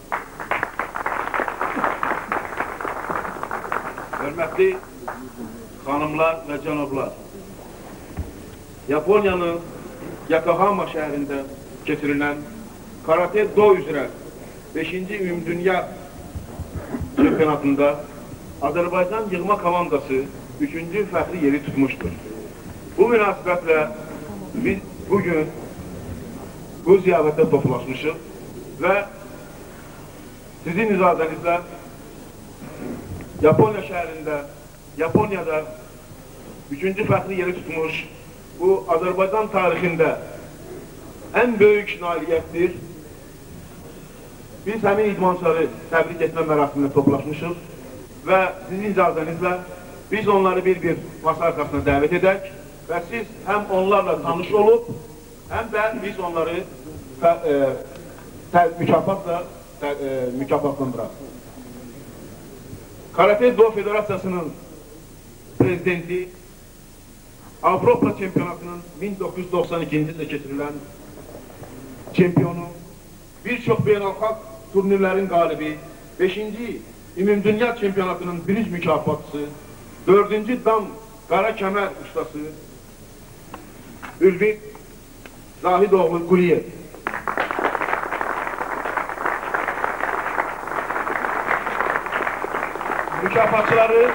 Hörmətli xanımlar və cənablar, Yaponiyanın Yokohama şəhərində keçirilən Karate Do üzrə beşinci Ümumdünya çempionatında Azərbaycan yığma komandası üçüncü fəxri yeri tutmuşdur. Bu münasibətlə biz bugün bu ziyafətdə toplaşmışıq və sizin icazənizlə Yaponiya şəhərində, Yaponiyada üçüncü fəxri yeri tutmuş bu Azərbaycan tarixində ən böyük nailiyyətdir. Biz həmin idmançıları təbrik etmə mərasimində toplaşmışıq və sizin icazənizlə biz onları bir-bir masa arxasına dəvət edək və siz həm onlarla tanış olub, həm də biz onları tə, e, tə, mükafatla tə, e, mükafatlandıraq. Karate Do Federasiyasının prezidenti Avropa çempionatının min doqquz yüz doxsan ikinci ildə keçirilən çempionu, bir çox beynəlxalq turnirlərin qalibi, beşinci Ümumdünya çempionatının bürünc mükafatçısı, dördüncü Dan Qara Kəmər ustası Ülvi Zahidoğlu Quliyev. Mükafatçıları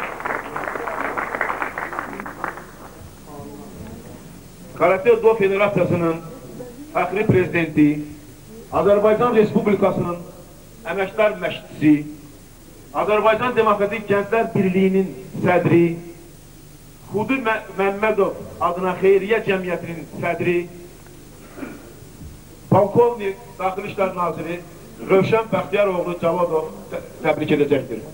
Karate Do Federasiyasının fəxri prezidenti, Azərbaycan Respublikasının əməkdar məşqçisi, Azərbaycan Demokratik Gənclər Birliyinin sədri, Xudi Məmmədov adına Xeyriyyə Cəmiyyətinin sədri, Polkovnik Daxili İşlər Naziri Rövşən Bəxtiyaroğlu Cavadov təbrik edəcəkdir.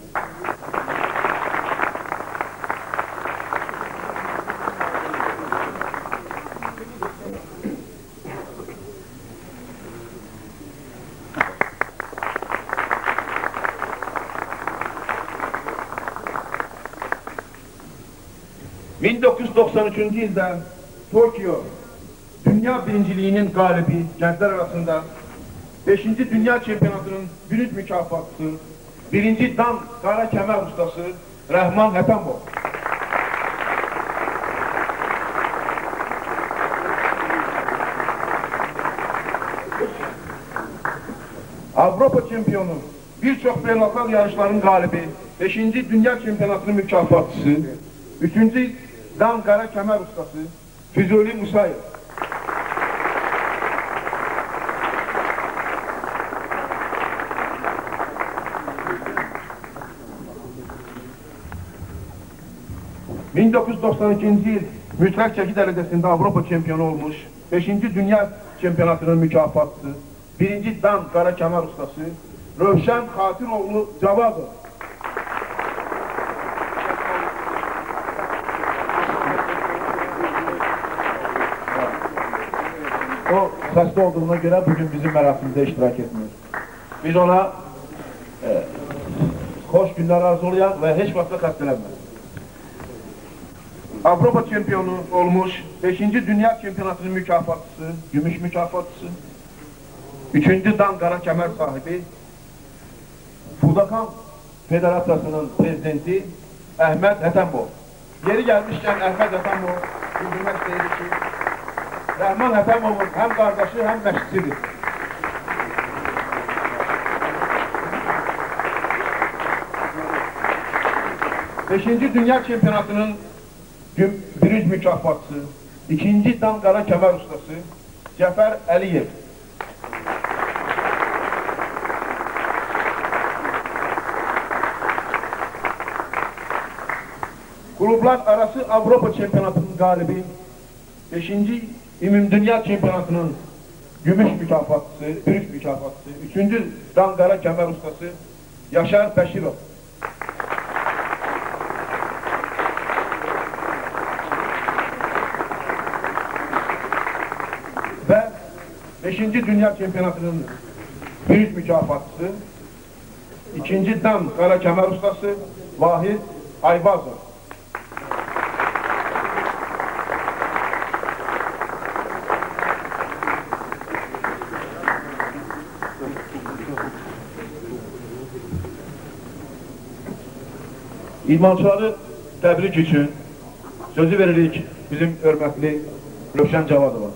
min doqquz yüz doxsan üçüncü ildə Tokyo Dünya birinciliğinin qalibi gənclər arasında beşinci Dünya çempionatının bürünc mükafatçısı, birinci Dan Qara Kəmər ustası Rəhman Həpənbov. Avropa çempionu, birçok beynelxalq yarışların galibi, beşinci Dünya Çempionatının mükafatçısı, üçüncü Dan Qara Kemer ustası Füzuli Musayev. bin dokuz yüz doksan ikinci yıl mütləq çəki dərəcəsində Avropa çempionu olmuş, beşinci Dünya Çempionatının mükafatçısı, birinci Dan Qara Kemer ustası Rövşən Xatiroğlu Cavadov. O xəstə olduğuna görə bugün bizim mərasimdə iştirak etmiyor. Biz ona e, xoş günlər arzulayaq və heç vaxtda xəstələnməz. Avropa çempionu olmuş, beşinci Dünya Çempionatının mükafatçısı, gümüş mükafatçısı, üçüncü Dan Qara Kemer sahibi, Budakan Federasyasının prezidenti Əhməd Həsənov. Yeri gəlmişkən Əhməd Həsənov bildirmək istəyir ki, Rəhman Həsənovun həm qardaşı, həm məşqçisidir. beşinci Dünya Çempionatının bürünc mükafatçısı, ikinci Dan Qara Kemer ustası Cəfər Əliyev. Klublar arası Avropa Çempionatının galibi, beşinci Ümumdünya Çempionatının gümüş mükafatçısı, bürünc mükafatçısı, üçüncü Dan Qara Kemer ustası Yaşar Bəşirov. Ve beşinci Dünya Çempionatının bürünc mükafatçısı, ikinci Dan Qara Kemer ustası Vahid Ayvazov. İdmançıları təbrik üçün sözü veririk bizim hörmətli Rövşən Cavadova.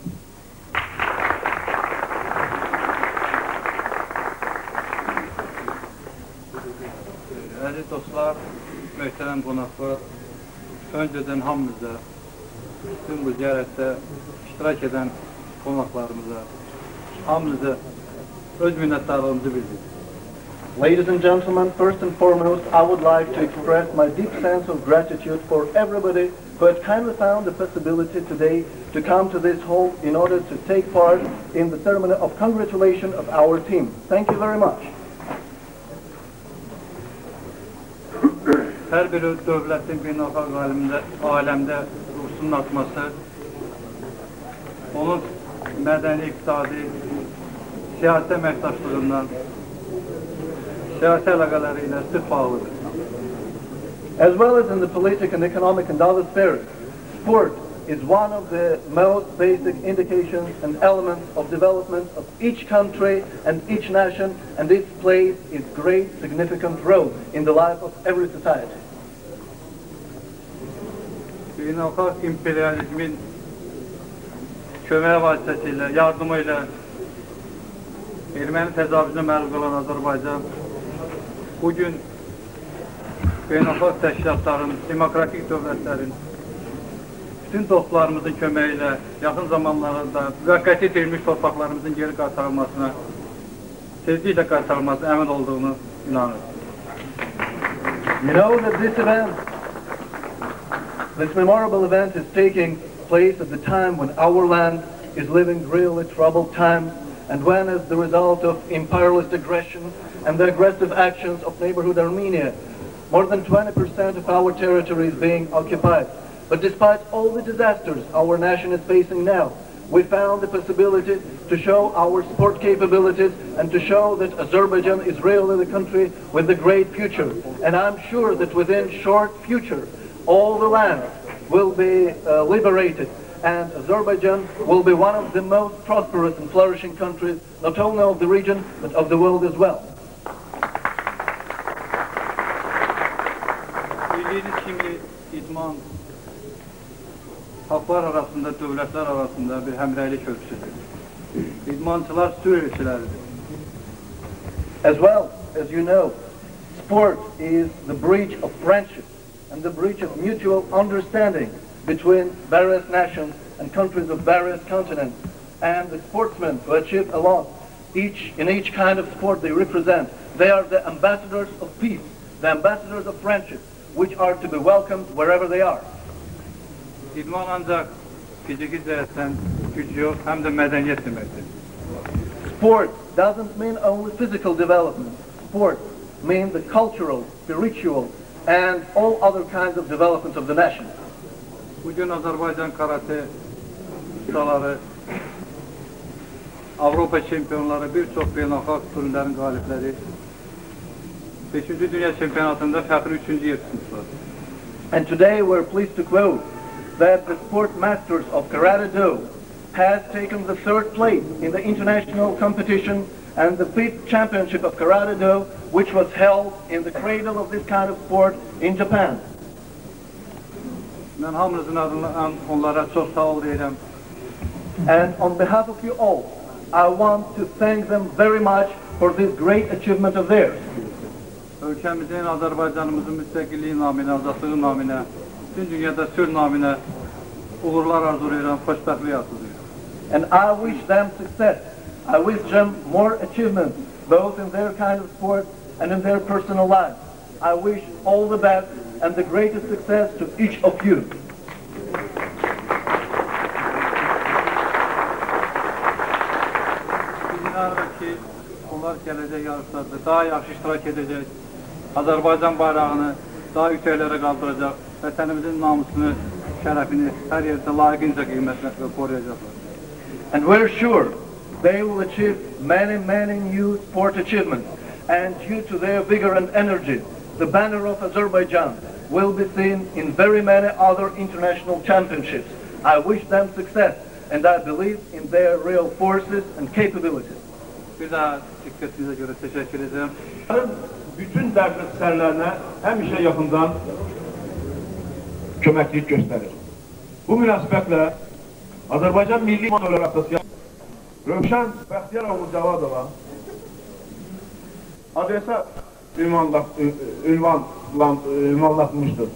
Əziz dostlar, möhtərəm qonaqlar, öncədən hamımıza, bütün bu ziyarətdə iştirak edən qonaqlarımıza, hamımıza öz minnətdarlığımızı bildirik. Ladies and gentlemen, first and foremost, I would like to express my deep sense of gratitude for everybody who has kindly found the possibility today to come to this hall in order to take part in the ceremony of congratulation of our team. Thank you very much. Hər bir dövlətin beynəlxalq aləmdə, aləmdə ruhsunun artması, onun mədəni, iqtisadi, siyasi əməkdaşlığından, siyasi əlaqələri ilə sıx bağlıdır. As well as in the political and economic and other spheres, sport is one of the most basic indications and elements of development of each country and each nation, and it plays its great significant role in the life of every society. Beynəlxalq imperializmin köməyi vasitəsilə, yardımı ilə erməni təcavüzünə məruz qalan Azərbaycan bugün beynəlxalq təşkilatların, demokratik dövlətlərin, bütün dostlarımızın köməyi ilə yaxın zamanlarda müvəqqəti itilmiş torpaqlarımızın geri qaytarılmasına, tezliklə qaytarılmasına əmin olduğunu inanır. You know that this event, this memorable event is taking place at the time when our land is living really troubled times, and when, as the result of imperialist aggression and the aggressive actions of neighborhood Armenia, more than twenty percent of our territory is being occupied. But despite all the disasters our nation is facing now, we found the possibility to show our sport capabilities and to show that Azerbaijan is really the country with the great future. And I'm sure that within short future, all the land will be uh, liberated, and Azerbaijan will be one of the most prosperous and flourishing countries, not only of the region, but of the world as well. Bildiğiniz kimi idman halklar arasında, dövlətlər arasında bir həmrəylik ölçüsüdür. İdmançılar sürü ölçüləridir. As well as you know, sport is the bridge of friendship and the bridge of mutual understanding between various nations and countries of various continents. And the sportsmen who achieve a lot each, in each kind of sport they represent, they are the ambassadors of peace, the ambassadors of friendship, which are to be welcomed wherever they are. İdman ancak fiziki cəhətdən güc yox, həm də mədəniyyət deməkdir. Sport doesn't mean only physical development. Sport means the cultural, spiritual, and all other kinds of development of the nation. Bugün Azərbaycan karate ustaları, Avropa çempionları, bir çox beynəlxalq turnirlərin qalibləri, beşinci Dünya Çempionatında fəxri üçüncü yer tutmuşlar. And today we're pleased to quote that the sport masters of Karate Do has taken the third place in the international competition and the fifth championship of Karate Do, which was held in the cradle of this kind of sport in Japan. Mən hamınızın adından onlara çox sağ ol deyirəm. And on behalf of you all, I want to thank them very much for this great achievement of theirs. Ölkəmizin, Azərbaycanımızın müstəqilliyi naminə, azadlığı naminə, bütün dünyada sülh naminə uğurlar arzulayıram, xoşbəxtlik arzulayıram. And I wish them success. I wish them more achievements, both in their kind of sport and in their personal lives. I wish all the best and the greatest success to each of you. İnanırım ki, onlar gələcək yarışlarda daha yaxşı iştirak edəcək, Azərbaycan bayrağını daha yüksəklərə qaldıracaq, vətənimizin namusunu, şərəfini hər yerdə layiqincə qiymətlə qoruyacaqlar. And we're sure they will achieve many, many new sport achievements. And due to their vigor and energy, the banner of Azerbaijan will be seen in very many other international championships. I wish them success, and I believe in their real forces and capabilities. Bir daha diqqətinizə görə təşəkkür edirəm. Bütün dərsliklərlərinə həmişə yaxından köməklik göstərir. Bu münasibətlə Azərbaycan Milli İdman Federasiyası Rövşən Bəxtiyaroğlu Cavadova adresa ünvanlatmışdır.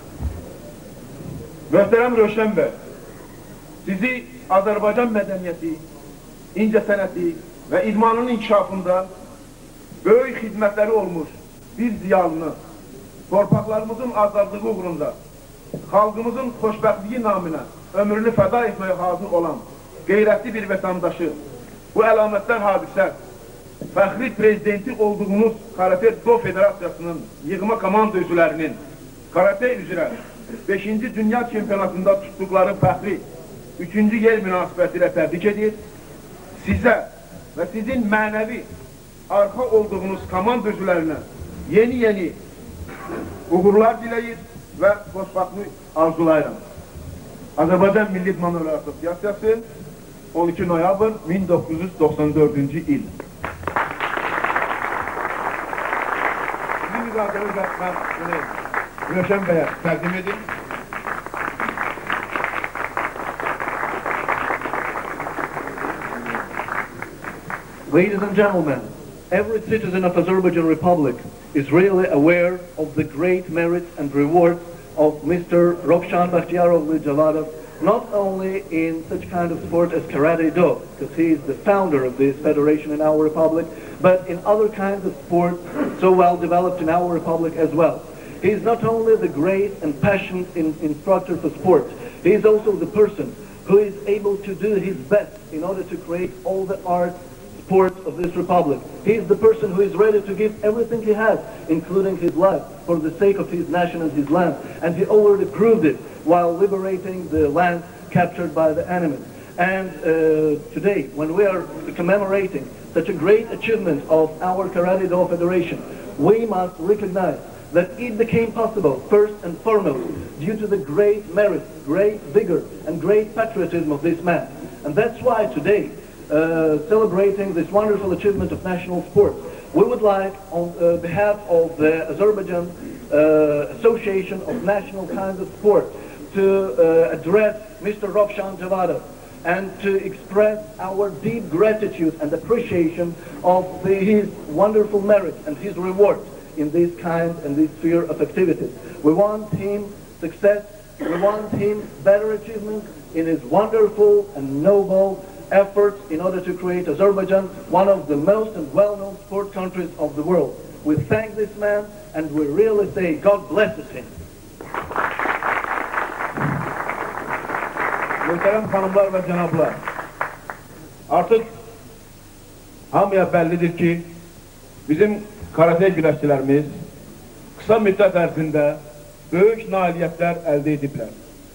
Möhtərəm Rövşən bəy, sizi Azərbaycan mədəniyyəti, incəsənəti və idmanın inkişafında böyük xidmətləri olmuş bir ziyalını, torpaqlarımızın azadlığı uğrunda, xalqımızın xoşbəxtliyi naminə ömrünü fəda etməyə hazır olan qeyrətli bir vətəndaşı, bu əlamətlər hadisə, fəxri prezidenti olduğunuz Karate Do Federasiyasının yığma komanda üzvlərinin karate üzrə beşinci Dünya Çempionatında tutduqları fəxri üçüncü yer münasibəti ilə təbrik edir. Sizə və sizin mənəvi arxa olduğunuz komanda üzvlərinə yeni-yeni uğurlar diləyir və xoşbəxtlik arzulayıram. Azərbaycan Milli İdman Asosiasiyası on iki noyabr min doqquz yüz doxsan dördüncü il. Sizin müqaviləniz mən Rövşən bəyə təqdim edin. Ladies and gentlemen, every citizen of Azerbaijan Republic is really aware of the great merits and rewards of Mister Rovshan Bakhtiyaroğlu Javadov, not only in such kind of sport as Karate Do, because he is the founder of this federation in our republic, but in other kinds of sports so well developed in our republic as well. He is not only the great and passionate in, instructor for sports, he is also the person who is able to do his best in order to create all the art sports of this republic. He is the person who is ready to give everything he has, including his life, for the sake of his nation and his land. And he already proved it while liberating the land captured by the enemy. And uh, today, when we are commemorating such a great achievement of our Karate Do Federation, we must recognize that it became possible, first and foremost, due to the great merit, great vigor, and great patriotism of this man. And that's why today, Uh, celebrating this wonderful achievement of national sports, we would like, on uh, behalf of the Azerbaijan uh, Association of National Kinds of Sport, to uh, address Mister Rovshan Javadov and to express our deep gratitude and appreciation of the, his wonderful merit and his reward in this kind and this sphere of activities. We want him success, we want him better achievement in his wonderful and noble efforts in order to create Azerbaijan one of the most and well-known sport countries of the world. We thank this man and we really say God blesses him. Muhterem hanımlar ve cenablar, artık hamıya bəllidir ki, bizim karate güləşçilərimiz kısa müddət ərzində böyük nailiyyətlər əldə ediblər.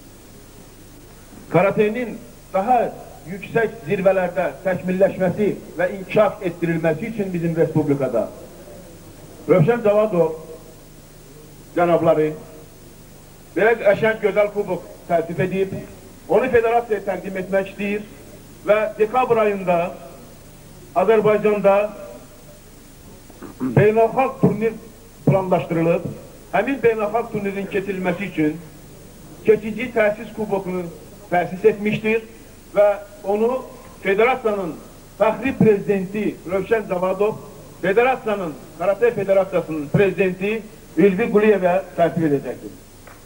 Karatenin daha yüksək zirvələrdə təkmilləşməsi və inkişaf etdirilməsi üçün bizim Respublikada Rövşən Cavadov cənabları belə qəşəng gözəl kubok tərtib edib, onu federasiyaya təqdim etmək istəyir və dekabr ayında Azərbaycanda beynəlxalq turnir planlaşdırılıb. Həmin beynəlxalq turnirin keçirilməsi üçün keçici təsis kubokunu təsis etmişdir və onu federasiyanın fəxri prezidenti Rövşən Cavadov, federasiyanın, Karate Federasiyasının prezidenti Ülvi Quliyevə tərtib edəcəkdir.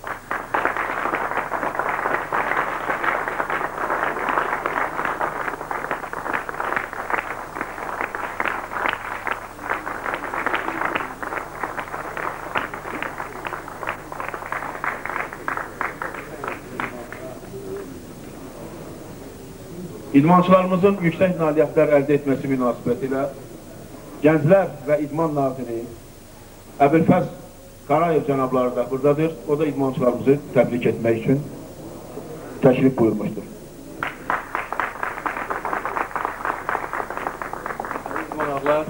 İdmançılarımızın yüksək nailiyyətlər əldə etməsi münasibətilə Gənclər və İdman Naziri Əbülfəz Qarayev cənabları da buradadır. O da idmançılarımızı təbrik etmək üçün təşrif buyurmuşdur. İdmançılar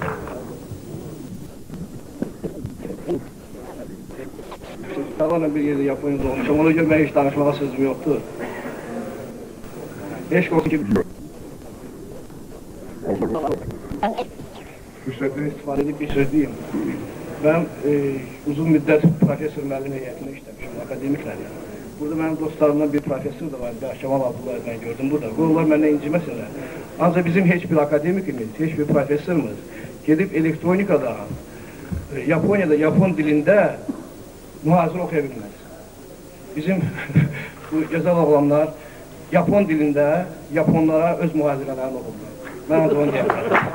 Sağlanın bir yerde Yaponya'da olmuşum. Onu görmeye hiç danışmağa sözüm yoktu. Eşk olsun ki Müsrətdən istifadə edib bir söz deyim. Ben e, uzun müddət profesör müəllim heyətində işləmişim, akademiklərlə. Burada mənim dostlarımdan bir profesör da var, Kemal Abdullayev ben gördüm burada. Onlar məndən inciməsinlər. Ancaq bizim heç bir akademikimiz, heç bir profesorumuz gedib elektronikada, e, Yaponya'da, Yapon dilində mühazir oxuya bilməz. Bizim bu gözəl oğlanlar Yapon dilində Yaponlara öz mühazirələrini oxudular. Mən ancaq onu deyəm.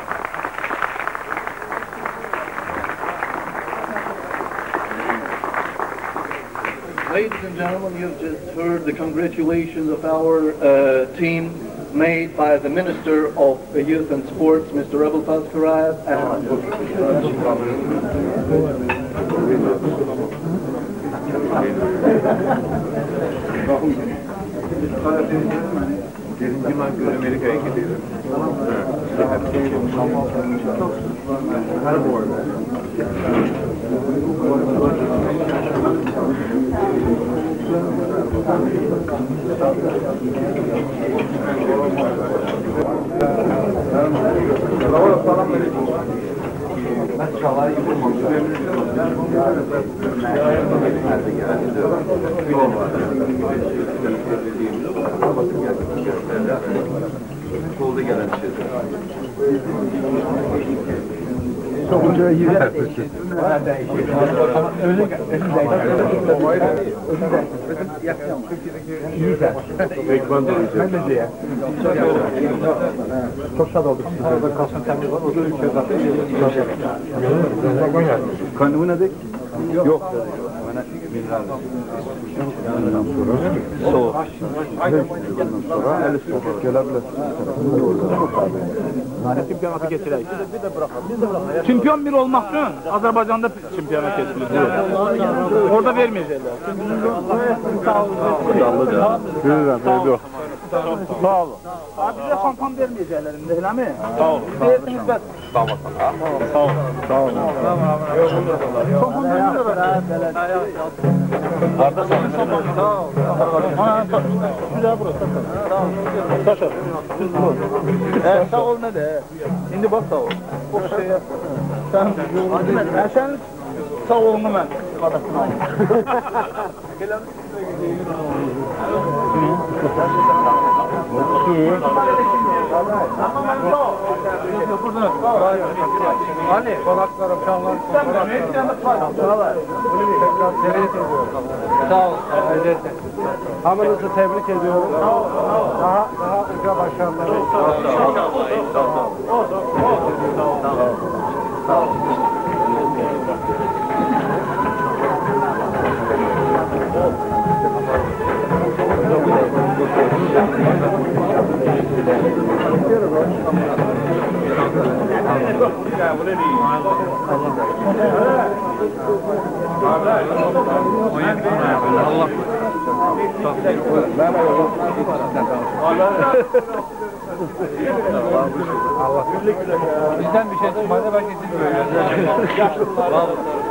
Ladies and gentlemen, you've just heard the congratulations of our uh, team made by the Minister of Youth and Sports, Mister Abulfaz Karayev, and Amerika'ya gidiyorum. Kolda gelen şeyler. Sokunca yüzer. Yüzer. Ben de diye. Çok şad olduk. Arada kalsın temel var. O da üç yazar. Kanı ne dedik? Yok. Soğuk. Sonra el soğuk. Gelebilir. Çempionatı getirək. Çempion bir olmaq üçün Azərbaycanda çempionat keçilir. Orada verməyəcəklər. Dallıdır. Bilirəm, yox. Sağ olun. Bizə şampan verməyəcəklər, elə mi? Sağ olun. Deyirsiniz bəs. Sağ olun. Sağ olun. Sağ olun. Şampan verməyəcəklər. Arda sağ olun. Sağ olun. Güzel burası. Sağ olun. Taşır. Sağ ol ne de? İndi bak sağ ol. O şey sen sen sağ olunu ben kadasını alayım. Gelen Ali, konaklarım, şanlar, sağ olun. Hamınızı tebrik ediyorum. Daha, daha uca başarılar. Sağ olun. Bizden bir şey çıkmadı, belki siz böyle. Yaşlılar.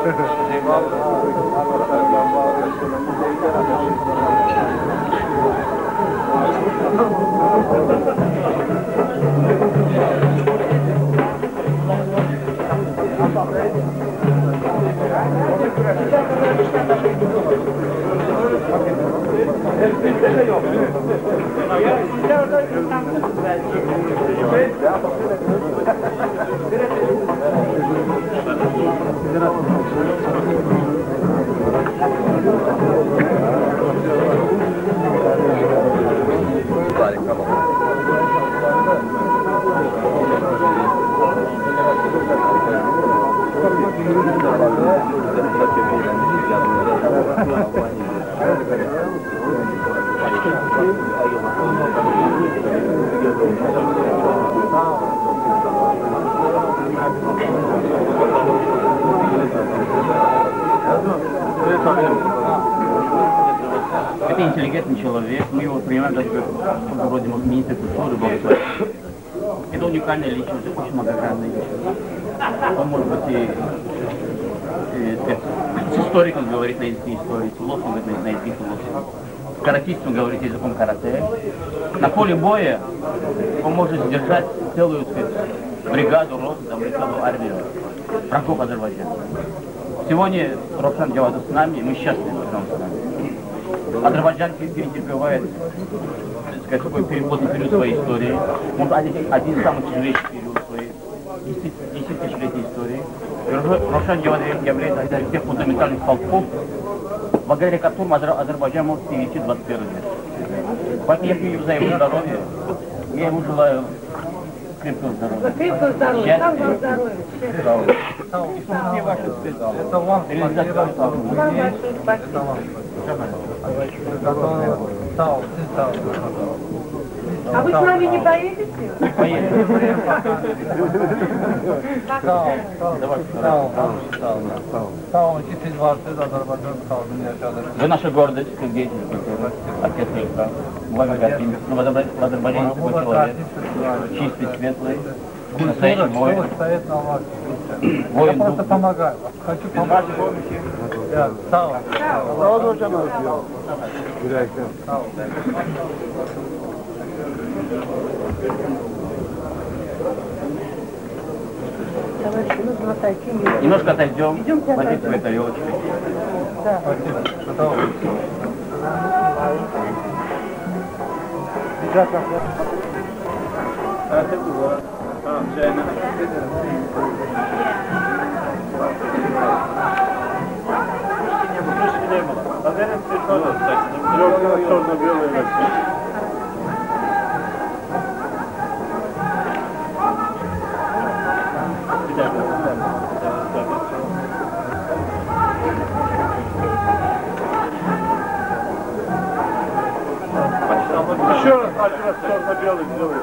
Это интеллигентный человек, мы его принимаем даже как вроде министра культуры, бокса. Это уникальная личность, очень многогранная личность. Он может быть и, и, и с историком говорить на языке истории, с философом говорить на языке философа. С каратистом говорить языком карате. На поле боя он может сдержать целую, сказать, бригаду, роту, там, или целую армию врагов Азербайджана. Сегодня Равшан Джавадов с нами, мы счастливы, что он с нами. Азербайджан перетерпевает, так сказать, такой переходный период своей истории. Может, один, один из самых тяжелейших периодов своей десятитысячелетней истории. Равшан Джавадов является одним из тех фундаментальных столпов, благодаря которым Азербайджан может перейти в двадцать первый век. Поэтому я пью за его здоровье, я ему желаю крепкого здоровья. Крепкого здоровья, там вам здоровья. И ваши Это вам реализация. Вам большое спасибо. А вы с нами не поедете? Поедем. Вы наша гордость, как деятель культуры, отец Ильфа. Мы вами гордимся. В Азербайджане такой человек, чистый, светлый, настоящий воин. Воин. Я просто помогаю. Хочу помочь. Сağ ol. Sağ ol hocam. Немножко отойдем, возьмите в этой елочке. Да. Спасибо. Черно-белый. Еще раз, один раз черно-белый сделай.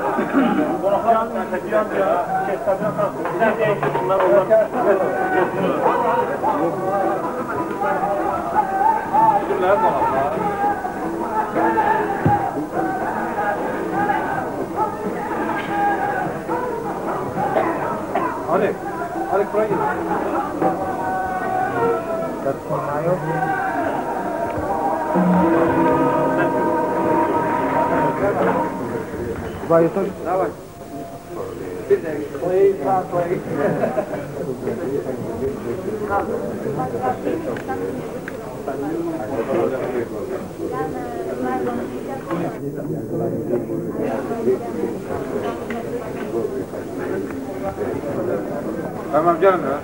Алек, Алек, пройди. Так, снимаю. Давай, давай. Play, play. Tamam gelin ha.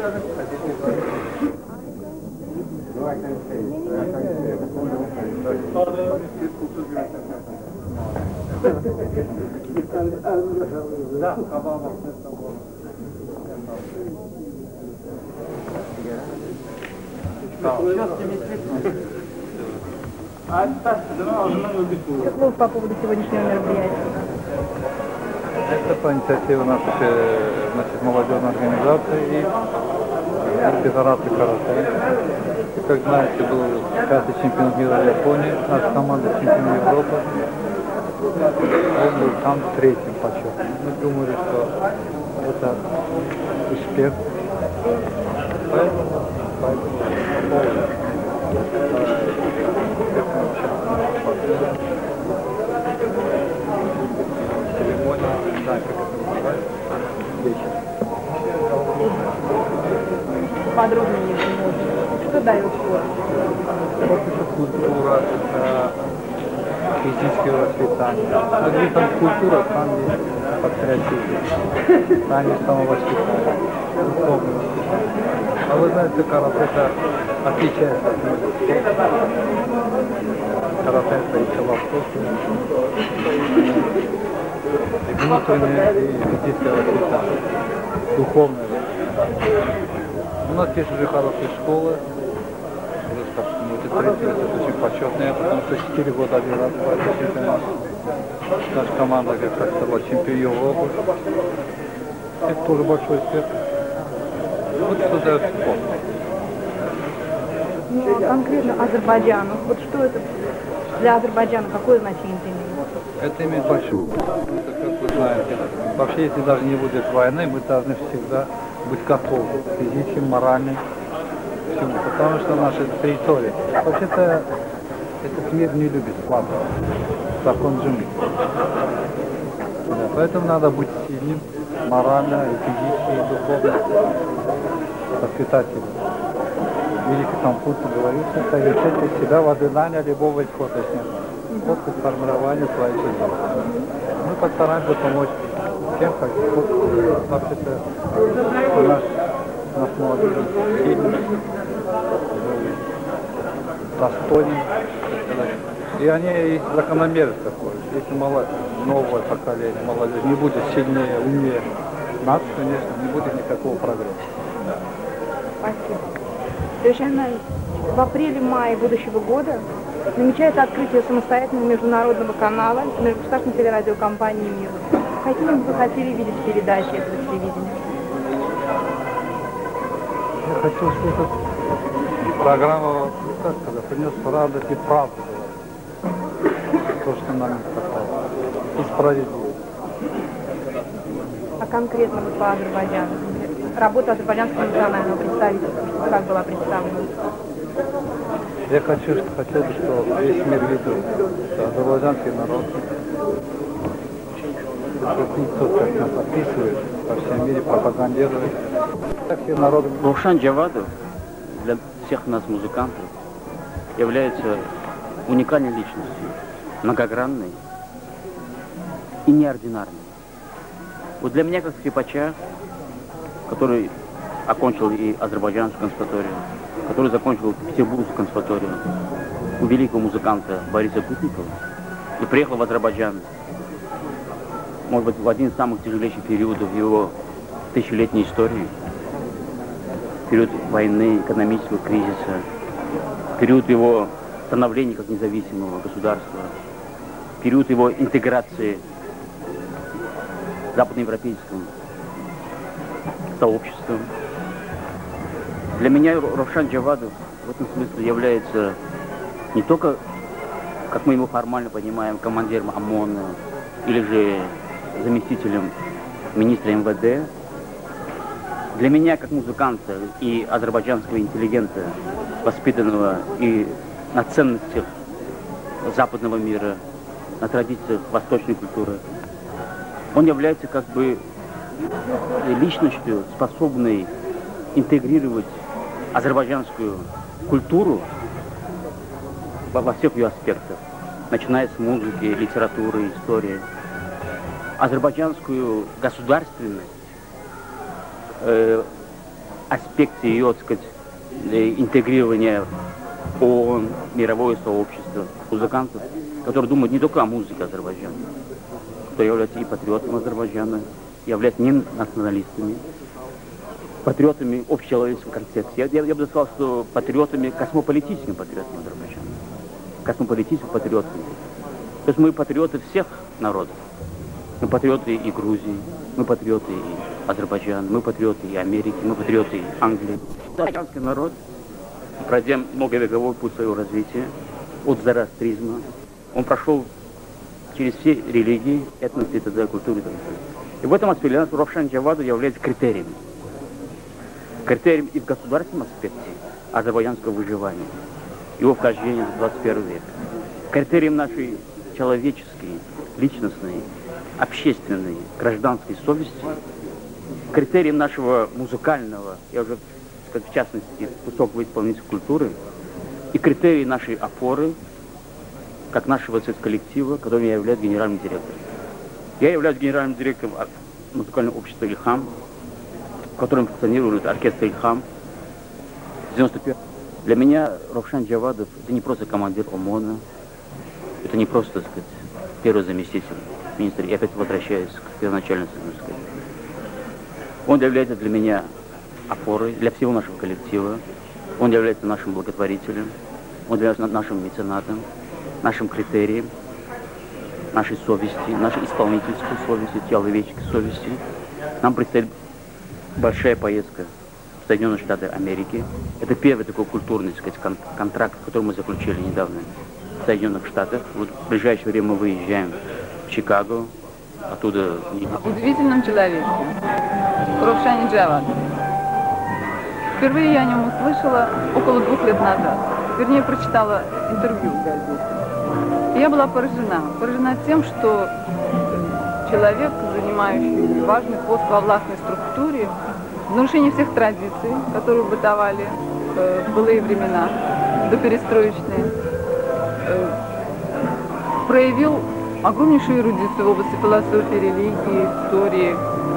Как вы по поводу сегодняшнего мероприятия? Это по инициативе нашей значит, молодежной организации и федерации карате. И, как знаете, был пятый чемпион мира в Японии, наша команда чемпион Европы. Он был там третьим по счету. Мы думали, что это успех. Поэтому, поэтому церемония, не знаю, как это называется, вечер. Подробнее, если можно. Что дает спорт? Вот это культура, это физическое воспитание. А где там культура, там есть патриотизм, там есть самовоспитание, духовное воспитание. А вы знаете, карате это отличается от многих спортов. Карате это и философия, и внутреннее, и физическое воспитание, духовное воспитание. У нас есть уже хорошие школы. Это очень почетное, потому что четыре года один раз по этому чемпионату. Наша команда как раз стала чемпион Европы. Это тоже большой успех. Вот что дает спорт. Ну, конкретно Азербайджану. Вот что это для Азербайджана, какое значение это имеет? Это имеет большое. Это, как вы знаете, вообще, если даже не будет войны, мы должны всегда быть готовы физически, морально. Потому что наша территория. Вообще-то этот мир не любит слабых. Закон джунглей. Да, поэтому надо быть сильным, морально, и физически, и духовно. Воспитателем. Великий Конфуций говорит, что совершите себя во знание любого исхода с ним. Вот и формирование своей жизни. Мы постараемся помочь всем, как вообще-то наш, наш молодой сильный, достойный. И они и закономерность такой. Если молодежь, новое поколение, молодежь не будет сильнее, умнее нас, конечно, не будет никакого прогресса. Спасибо. Совершенно в апреле-мае будущего года намечается открытие самостоятельного международного канала Межгосударственной телерадиокомпании «Мир». Какими бы вы хотели видеть передачи этого телевидения? Я хочу слушать программу, как сказать, принес радость и правду. То, что нам не хватает. И справедливость. А конкретно вот по Азербайджану? Работа азербайджанского национального представительства, как была представлена? Я хочу, хотел бы, что весь мир видел, что азербайджанский народ, никто как нас описывает, во всем мире пропагандирует. Так все народы. Ровшан Джавадов для всех нас, музыкантов, является уникальной личностью, многогранной и неординарной. Вот для меня, как скрипача, который окончил и Азербайджанскую консерваторию, который закончил Петербургскую консерваторию, у великого музыканта Бориса Кутникова, и приехал в Азербайджан, может быть, в один из самых тяжелейших периодов его тысячелетней истории, период войны, экономического кризиса, период его становления как независимого государства, период его интеграции в западноевропейском сообществом. Для меня Ровшан Джавадов в этом смысле является не только, как мы его формально понимаем, командиром ОМОНа или же заместителем министра эм вэ дэ. Для меня, как музыканта и азербайджанского интеллигента, воспитанного и на ценностях западного мира, на традициях восточной культуры, он является как бы личностью, способной интегрировать азербайджанскую культуру во, во всех ее аспектах, начиная с музыки, литературы, истории. Азербайджанскую государственность, э, аспекты ее, так сказать, интегрирования в ООН, мировое сообщество, музыкантов, которые думают не только о музыке Азербайджана, которые являются и патриотами Азербайджана, являются не националистами, патриотами общечеловеческой концепции. Я, я, я бы сказал, что патриотами, космополитическими патриотами Азербайджана. Космополитическими патриотами. То есть мы патриоты всех народов. Мы патриоты и Грузии, мы патриоты и Азербайджана, мы патриоты и Америки, мы патриоты и Англии. Азербайджанский народ, пройдя многовековой путь своего развития, от зороастризма, он прошел через все религии, этносы, т.д. культуры. И в этом аспекте Равшан Джавадов является критерием. Критерием и в государственном аспекте азербайджанского выживания, его вхождения в двадцать первый век. Критерием нашей человеческой, личностной, общественной, гражданской совести, критерием нашего музыкального, я уже, в частности, высокого исполнительской культуры, и критерий нашей опоры, как нашего коллектива, которым я являюсь генеральным директором. Я являюсь генеральным директором музыкального общества «Ильхам», в котором функционирует оркестр «Ильхам». девяносто первый. Для меня Равшан Джавадов — это не просто командир ОМОНа, это не просто, так сказать, первый заместитель министра. Я опять возвращаюсь к первоначальной сказать. Он является для меня опорой, для всего нашего коллектива. Он является нашим благотворителем, он является нашим меценатом, нашим критерием, нашей совести, нашей исполнительской совести, человеческой совести. Нам предстоит большая поездка в Соединенные Штаты Америки. Это первый такой культурный, так сказать, кон контракт, который мы заключили недавно в Соединенных Штатах. Вот в ближайшее время мы выезжаем в Чикаго, оттуда... Удивительным человеком, Равшане Джавадове. Впервые я о нем услышала около двух лет назад. Вернее, прочитала интервью в газете. И я была поражена. Поражена тем, что человек, занимающий важный пост во властной структуре, в нарушении всех традиций, которые бытовали э, в былые времена, доперестроечные, э, проявил огромнейшую эрудицию в области философии, религии, истории,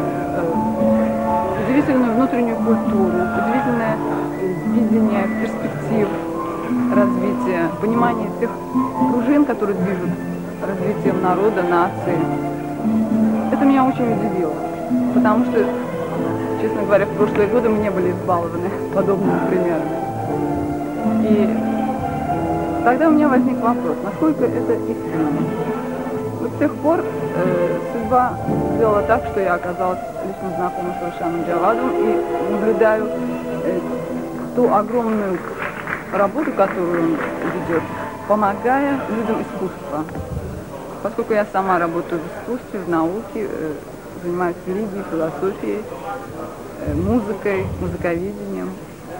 э, удивительную внутреннюю культуру, удивительное видение перспектив развития, понимание тех пружин, которые движут развитием народа, нации. Это меня очень удивило, потому что, честно говоря, в прошлые годы мы не были избалованы подобными примерами. И тогда у меня возник вопрос, насколько это истинно. Вот с тех пор э, судьба сделала так, что я оказалась лично знакома с Равшаном Джавадовым и наблюдаю э, ту огромную работу, которую он ведет, помогая людям искусства. Поскольку я сама работаю в искусстве, в науке, э, занимаюсь религией, философией, э, музыкой, музыковедением,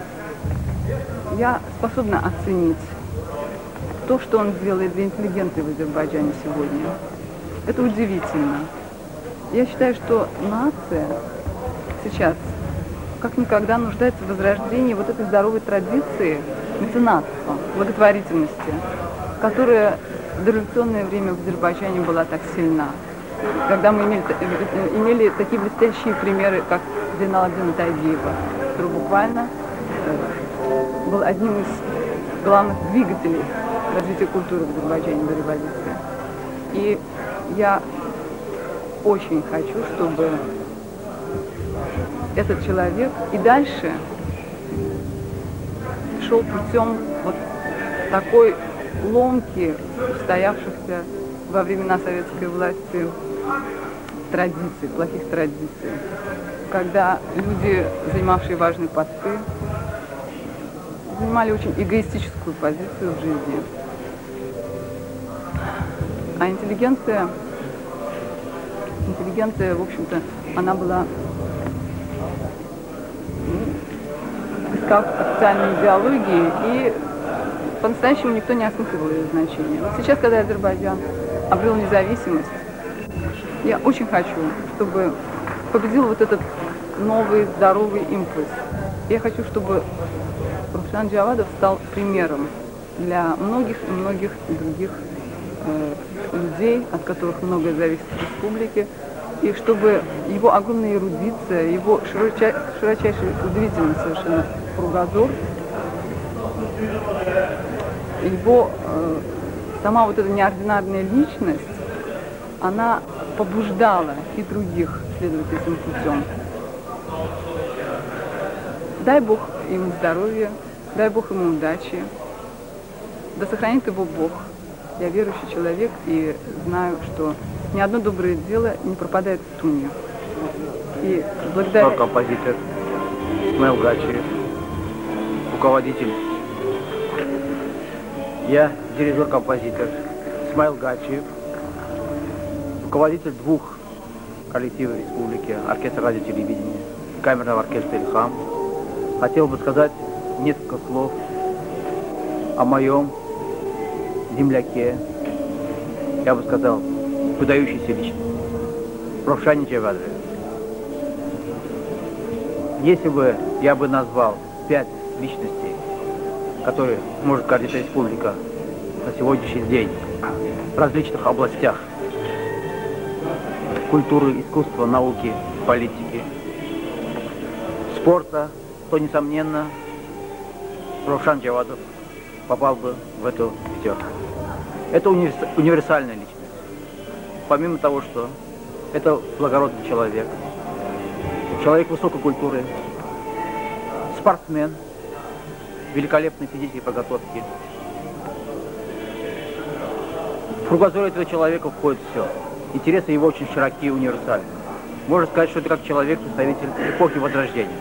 я способна оценить то, что он делает для интеллигенции в Азербайджане сегодня. Это удивительно. Я считаю, что нация сейчас как никогда нуждается в возрождении вот этой здоровой традиции меценатства, благотворительности, которая в дореволюционное время в Азербайджане была так сильна. Когда мы имели, имели такие блестящие примеры, как Зейналабдина Тагиева, который буквально был одним из главных двигателей развития культуры в Азербайджане до революции. И я очень хочу, чтобы этот человек и дальше шел путем вот такой ломки, устоявшихся во времена советской власти традиций, плохих традиций, когда люди, занимавшие важные посты, занимали очень эгоистическую позицию в жизни. А интеллигенция, интеллигенция, в общем-то, она была без официальной идеологии, и по-настоящему никто не осмысливал ее значение. Вот сейчас, когда Азербайджан обрел независимость, я очень хочу, чтобы победил вот этот новый здоровый импульс. Я хочу, чтобы Равшан Джавадов стал примером для многих и многих других э, людей, от которых многое зависит в республике, и чтобы его огромная эрудиция, его широчай, широчайший, удивительный совершенно кругозор, его э, сама вот эта неординарная личность, она побуждала и других следовать этим путем. Дай Бог ему здоровья, дай Бог ему удачи, да сохранит его Бог. Я верующий человек и знаю, что ни одно доброе дело не пропадает в туне. И благодаря... Композитор Исмаил Гачиев, руководитель. Я дирижер-композитор Исмаил Гачиев, руководитель двух коллективов республики, оркестра радио телевидения, камерного оркестра «Ильхам». Хотел бы сказать несколько слов о моем земляке, я бы сказал, выдающейся личности, Ровшане Джавадове. Если бы я бы назвал пять личностей, которые может гордиться республика на сегодняшний день в различных областях культуры, искусства, науки, политики, спорта, то, несомненно, Ровшан Джавадов попал бы в эту пятерку. Это универсальная личность. Помимо того, что это благородный человек, человек высокой культуры, спортсмен, великолепной физической подготовки. В кругозор этого человека входит все. Интересы его очень широки и универсальны. Можно сказать, что это как человек, представитель эпохи Возрождения.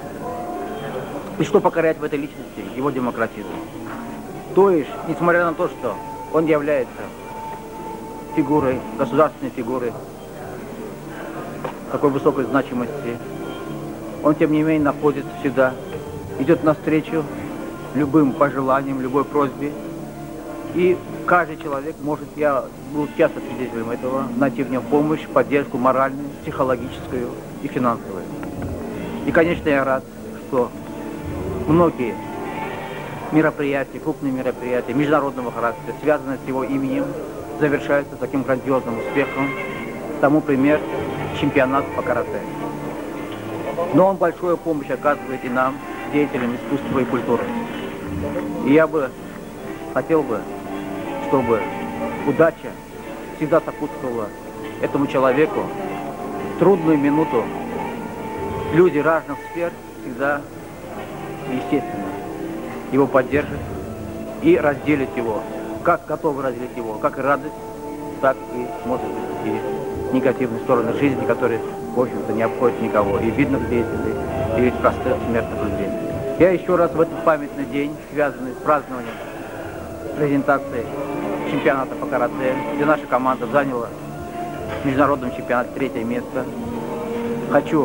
И что покоряет в этой личности его демократизм. То есть, несмотря на то, что он является фигурой, государственной фигурой такой высокой значимости, он, тем не менее, находится всегда, идет навстречу любым пожеланиям, любой просьбе. И каждый человек может, я был часто свидетелем этого, найти в нем помощь, поддержку моральную, психологическую и финансовую. И, конечно, я рад, что многие мероприятия, крупные мероприятия международного характера, связанные с его именем, завершаются таким грандиозным успехом. Тому пример чемпионат по карате. Но он большую помощь оказывает и нам, деятелям искусства и культуры. И я бы хотел бы, чтобы удача всегда сопутствовала этому человеку. В трудную минуту люди разных сфер всегда, естественно, его поддержат и разделят его. Как готовы разделить его, как и радость, так и, может быть, и негативные стороны жизни, которые, в общем-то, не обходят никого, и видных деятелей, и простых смертных людей. Я еще раз в этот памятный день, связанный с празднованием презентации чемпионата по карате, где наша команда заняла в международном чемпионате третье место, хочу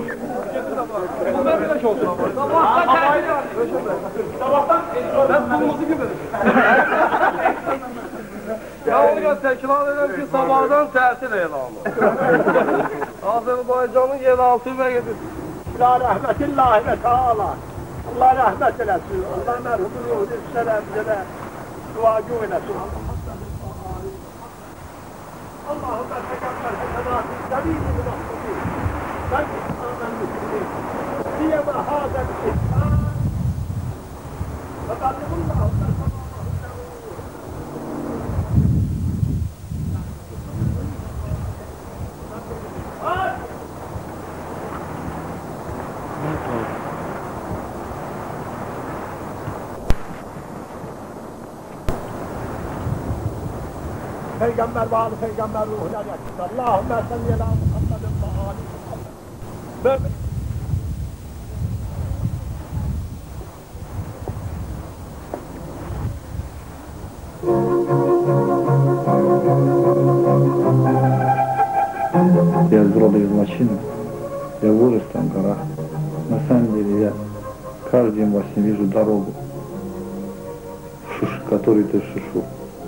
Yalnız təkrar edən ki, sabahdan tətil elanı. Azərbaycanın yeraltı və gedir. Allah rəhmətillahi və taala. Allah rəhmət eləsin. Allah mərhumun ruhunu şərəflərə dua gök eləsin. Allahümme tekemmel hesabati sabili minahmeti. Ben İslam'dan müslümin. Diyeme hazen İslam. Ve kallimullahu tasamahu. Peygamber ve Ali Peygamber ruhuna yakışır. Allahümme salli ala Muhammedin ve Ali Muhammed. Böyle Я из рода из Лачина, я вырос там в горах. На самом деле я каждый день во сне вижу дорогу, шуш, который ты шишу.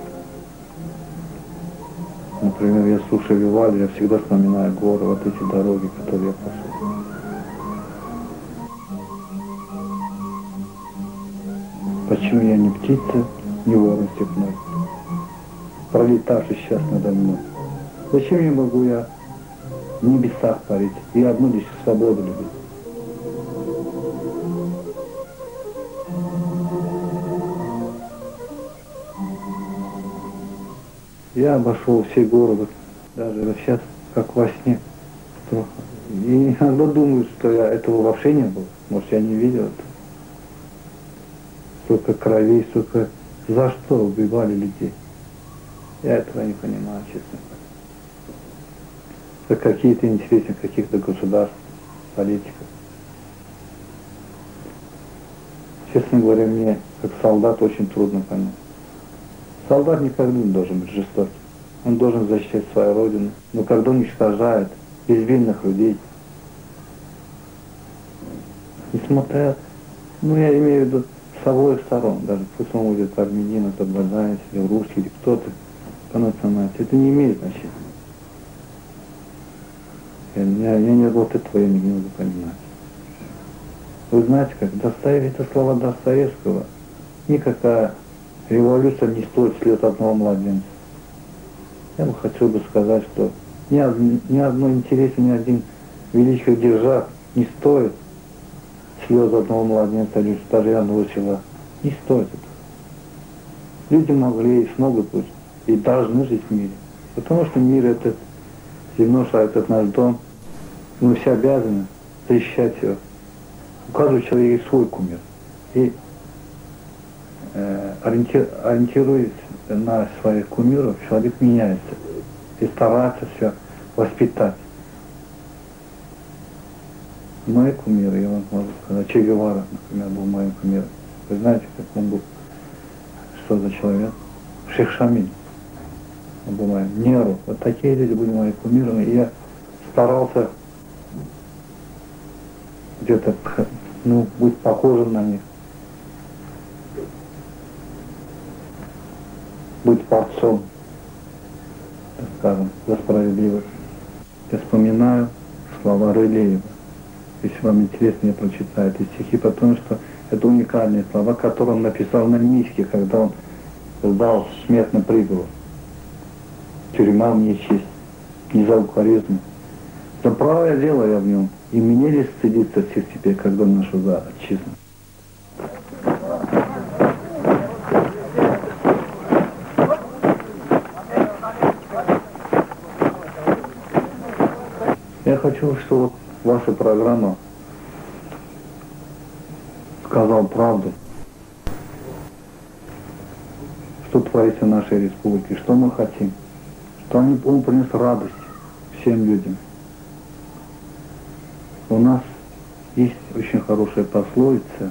Например, я слушаю Вивальди, я всегда вспоминаю горы, вот эти дороги, которые я прошел. Почему я не птица? неверности мной, пролетавший сейчас надо мной. Зачем я могу я в небесах парить и одну лишь свободу любить? Я обошел все города, даже вот сейчас, как во сне. И иногда думаю, что я этого вообще не было. Может, я не видел это. Столько крови, столько... За что убивали людей? Я этого не понимаю, честно говоря. За какие-то интересы каких-то государств, политиков. Честно говоря, мне, как солдат, очень трудно понять. Солдат никогда не должен быть жестоким. Он должен защищать свою родину. Но когда уничтожает безвинных людей, несмотря, ну я имею в виду с обоих сторон, даже пусть он будет армянин, азербайджанец, или русский, или кто-то по национальности, это не имеет значения. Я, я, я не вот этого я не могу понимать. Вы знаете, как Достоевский, это слова Достоевского, никакая революция не стоит слез одного младенца. Я бы хотел бы сказать, что ни, од, ни одно интерес, ни один великих держав не стоит слез одного младенца или даже одного села. Не стоит этого. Люди могли и смогут быть, и должны жить в мире. Потому что мир этот, земной шар, этот наш дом, мы все обязаны защищать его. У каждого человека есть свой кумир. И э, ориентир, ориентируясь на своих кумиров, человек меняется и старается все воспитать. Мои кумиры, я вам могу сказать, Че Гевара, например, был моим кумиром. Вы знаете, как он был, что за человек? Шейх Шамиль. Он был моим. Неру. Вот такие люди были моими кумирами, и я старался где-то, ну, быть похожим на них. Быть борцом, так скажем, за справедливость. Я вспоминаю слова Рылеева. Если вам интересно, я прочитаю эти стихи, потому что это уникальные слова, которые он написал на миске, когда он сдал смертный приговор. Тюрьма мне честь, не за укоризну. За правое дело я в нем, и мне ли стыдиться всех теперь, когда нашу за отчизну. Я хочу, чтобы ваша программа сказала правду, что творится в нашей республике, что мы хотим, что они, он принес радость всем людям. У нас есть очень хорошая пословица,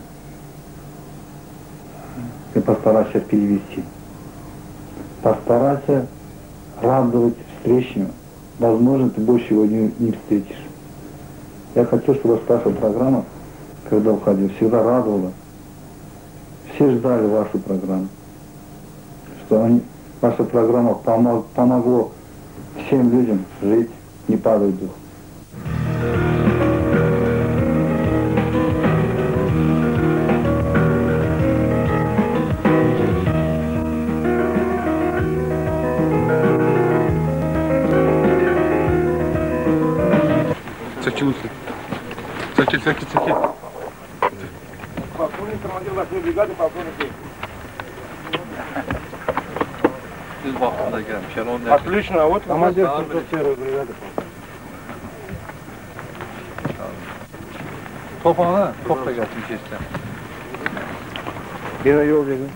я постараюсь сейчас перевести. Постарайся радовать встречного. Возможно, ты больше его не, не встретишь. Я хочу, чтобы ваша программа, когда уходил, всегда радовала. Все ждали вашу программу. Что они, ваша программа помог, помогла всем людям жить, не падать дух. Çekilirsin. Çekil, çekil, çekil. Полковник, командир восьмой бригады, полковник. Siz vaxtında gəlmişəm, onu Отлично, а вот командир семьсот первой бригады. Topanı, top da gəlsin keçsən. Yine yol verin.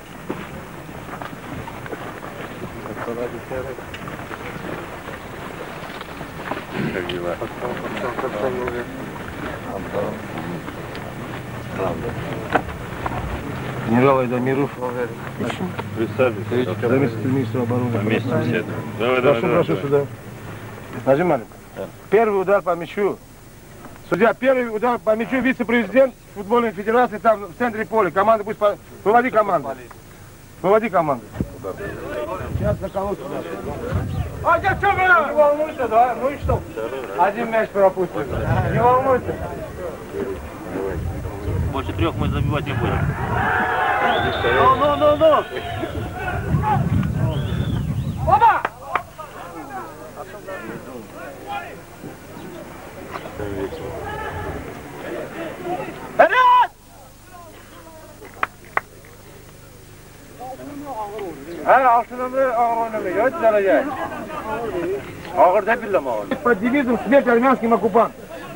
Генерал Айдамиров. Представьте. Заместитель министра обороны. Вместе все. Давай, прошу, давай, прошу давай. Сюда. Нажимали. Да. Первый удар по мячу. Судья, первый удар по мячу, вице-президент футбольной федерации там в центре поля. Команда пусть... По... Выводи команду. Выводи команду. Сейчас заколоть сюда. А, где что, не волнуйся, да? Ну и что? Один мяч пропустим. Не волнуйся. Больше трех мы забивать не будем. Ну, ну, ну, ну! Baba! Berat! Her altınımı ağır oynamıyor. Yok derece. Ağır da bile mi ağır? По девизу смерть армянским оккупантам.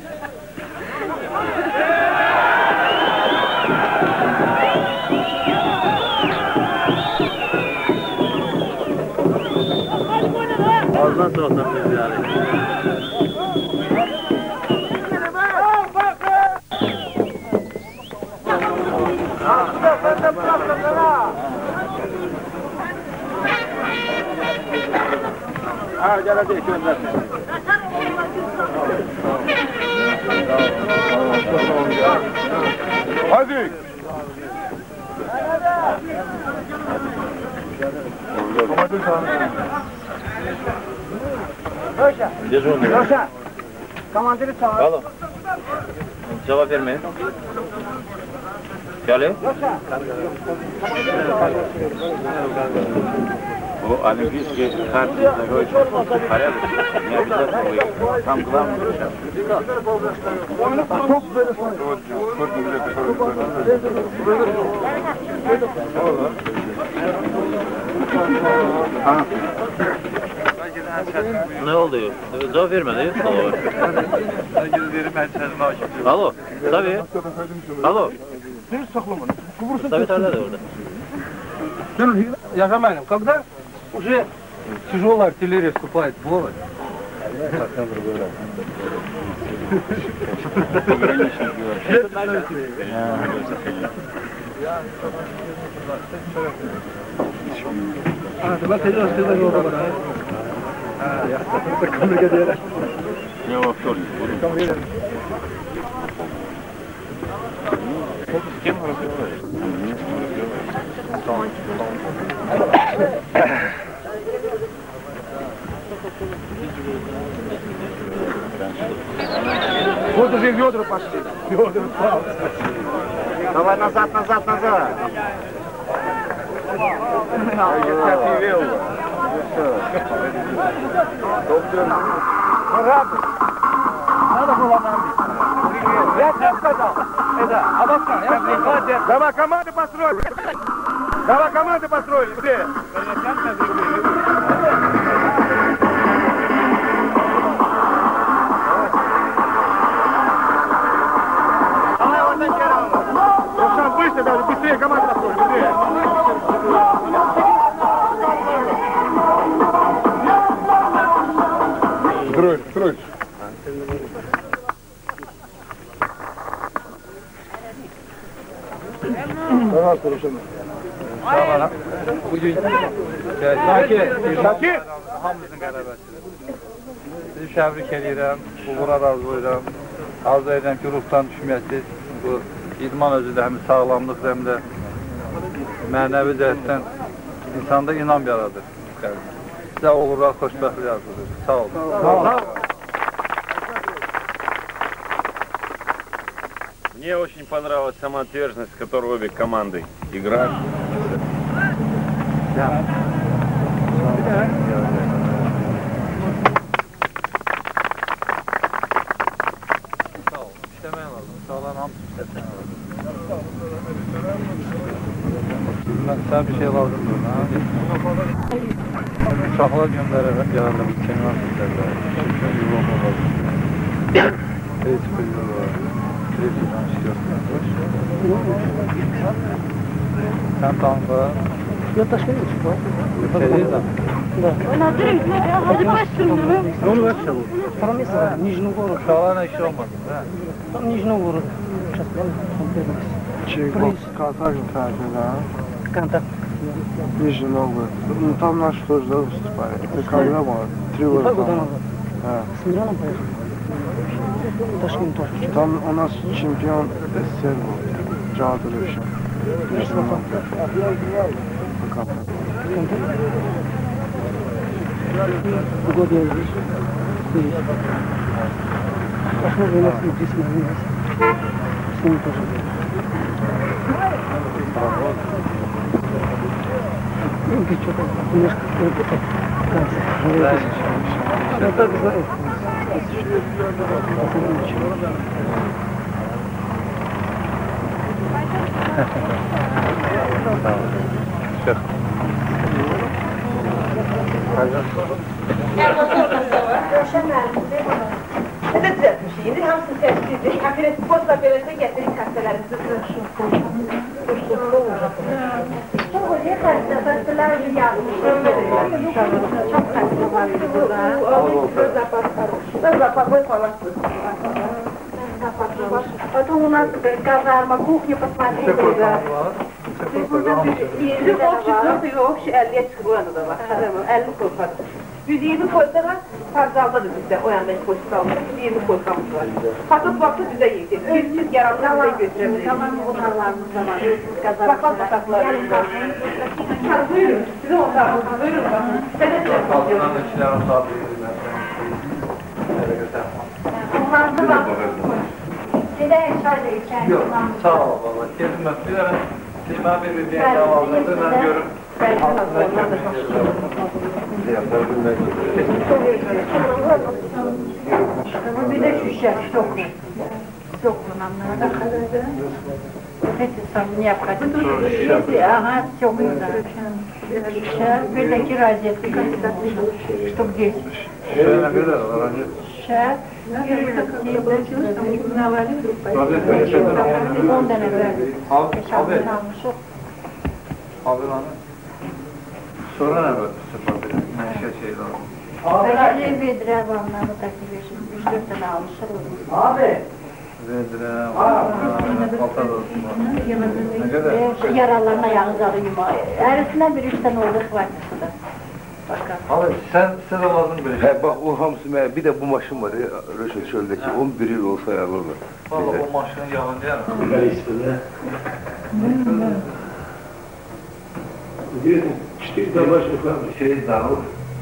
Ağzından soğuktan bir yani. Ha gel hadi gönder. Hadi. Roşa. Roşa. Komandiri çağır. Alo. Cevap vermeyin. Gel. Roşa. Bu olimpiyskiy kartidagi uchun qaraydi. Ne обязательно там главное. Top böyle sonra. Ne oldu? Cevap vermedi. Alo. Tabii. Alo. Sen saklama. Kıvırsın. Tabii tabii orada. Я Жамалин, когда уже тяжелая артиллерия вступает в Володь, А, ты хотел сказать его добра, а? Я так коммуникатора. Я во вторник буду. С кем разговариваешь? Вот уже ведра пошли. Ведра встал. Давай назад, назад, назад. Надо было нам. Я тебе сказал. Это, Абаскан, я тебе сказал. Давай команды построили. Давай команды построили. Все. Рушан, быстро, даже быстрее команду построили. Быстрее. Строить, строить. İnşallah bugün Şaki, Şaki. hamımızın qələbəsidir. Sizi təbrik edirəm, uğura razı edirəm. Arzu edirəm ki, ruhdan düşməyəsiz. Bu idman özü də həm sağlamlıq, həm də mənəvi cəhətdən insanda inam yaradır. Sizə uğurlar, xoşbəxtlik arzudur. Sağ olun. Sağ olun. Мне очень понравилась самоотверженность, с которой обе команды играют. Sağ olun. İşləmək lazım. Sağlam hamısı işləmək lazım. Sən bir şey lazımdır. Uşaqlar göndərərək yararlı bir kenar sizlərdə. Yuvam olalım. Heç bir yol var. Sen tango. Я пошли. Серьезно? Да. Он вообще был. Второе место, Нижний город. Шалана еще olmadı. Там Нижний город. Сейчас Чайков, Катарин, да? Контакт. Нижний Новгород. Ну там наши тоже да, выступали. Это когда было? Три года Два года назад. назад. Да. С Мироном поехали. Ташкент тоже. Там у нас чемпион СССР был. Джават Алевшин. Нижний Новгород. Пока. Год я здесь. Пошел в нас здесь на месте. С ним тоже. Ну, ты что-то немножко Ну так знаете. Ne de düzelt bir şeydir, hamısını seçtirdik. Hakiret posta böylese getirin kastelerimizi. Çok oluyor, kasteler yazmış. Çok kasteler var burada. Böyle zapatlar. Böyle zapatlar falan. Потом у нас казарма, кухня, посмотрите. Bizim общество общий elliye çıkıyor da var. elli koysak. yüz yirmi koysak var. Farzaldadır bizde o yandaki koşusalda. yüz yirmi koysamız var. Fakat vakti bize yiyecek. Bir çift yaramdan bize götürebiliriz. Tamam, otarlarımız da var. Bak bak bataklarımız var. Buyurun, size otarlarımız. Buyurun bak. Altından da içiler o saat Bunlar da bak. Neden çay da içer? Yok, sağ ol valla. Kesin ben bir ara Sima bir bir bir kahvaltıda ben görüp bir de şu şef, çok mu? Çok mu anlamda kalırdı? Peki sen ne yapardın? Aha, çok güzel. Şef, bir de kiraziyeti kaçırdı. Çok değil. Şöyle ne kadar var? Şef, on tane verdi. Abi, abi. Abi lan. Sonra ne var? Neşe şey var. Belki Bedre Vanlar'ı takip etsin. Üç dört tane almışlar onu. Abi. Bedre Vanlar. Altar olsun. Ne kadar? Yaralarına yalnız alayım. Arasından bir üç tane olduk var burada. Abi sen sen de lazım böyle. He bak o hamsi bir de bu maşın var ya Röşet Çöl'deki on bir yıl olsa alırlar. Valla o maşının yalan değil mi? Ben istedim. Diyelim, işte de başlıklar. Şey darul.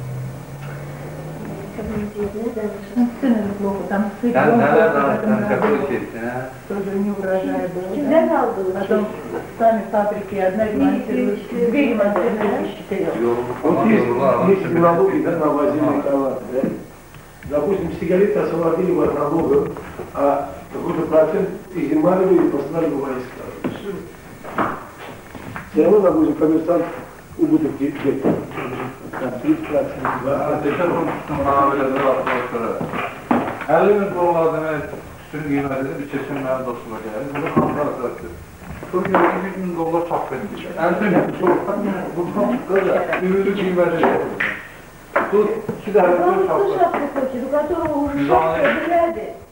Sen neler darul? Sen kapı şeysin ha? Kimden aldın? Потом сами фабрики одна ремонтируют, две ремонтируют, четыре. Вот есть, есть налоги, да, на ввозимые товары, да? Допустим, сигареты освободили от налогов, а какой-то процент изымали бы и послали бы войска. Все равно, допустим, коммерсант убыток где-то, там, тридцать процентов, да? elli bin dolar demek üstün giymedi, bir çeşimler dostlar geldi. Bunu kanlar zaten. Türkiye'de yüz bin dolar çok verilmiş. elli bin dolar. Bundan kadar ürünü giymedi. Tut, iki tane çok çok. Которого уже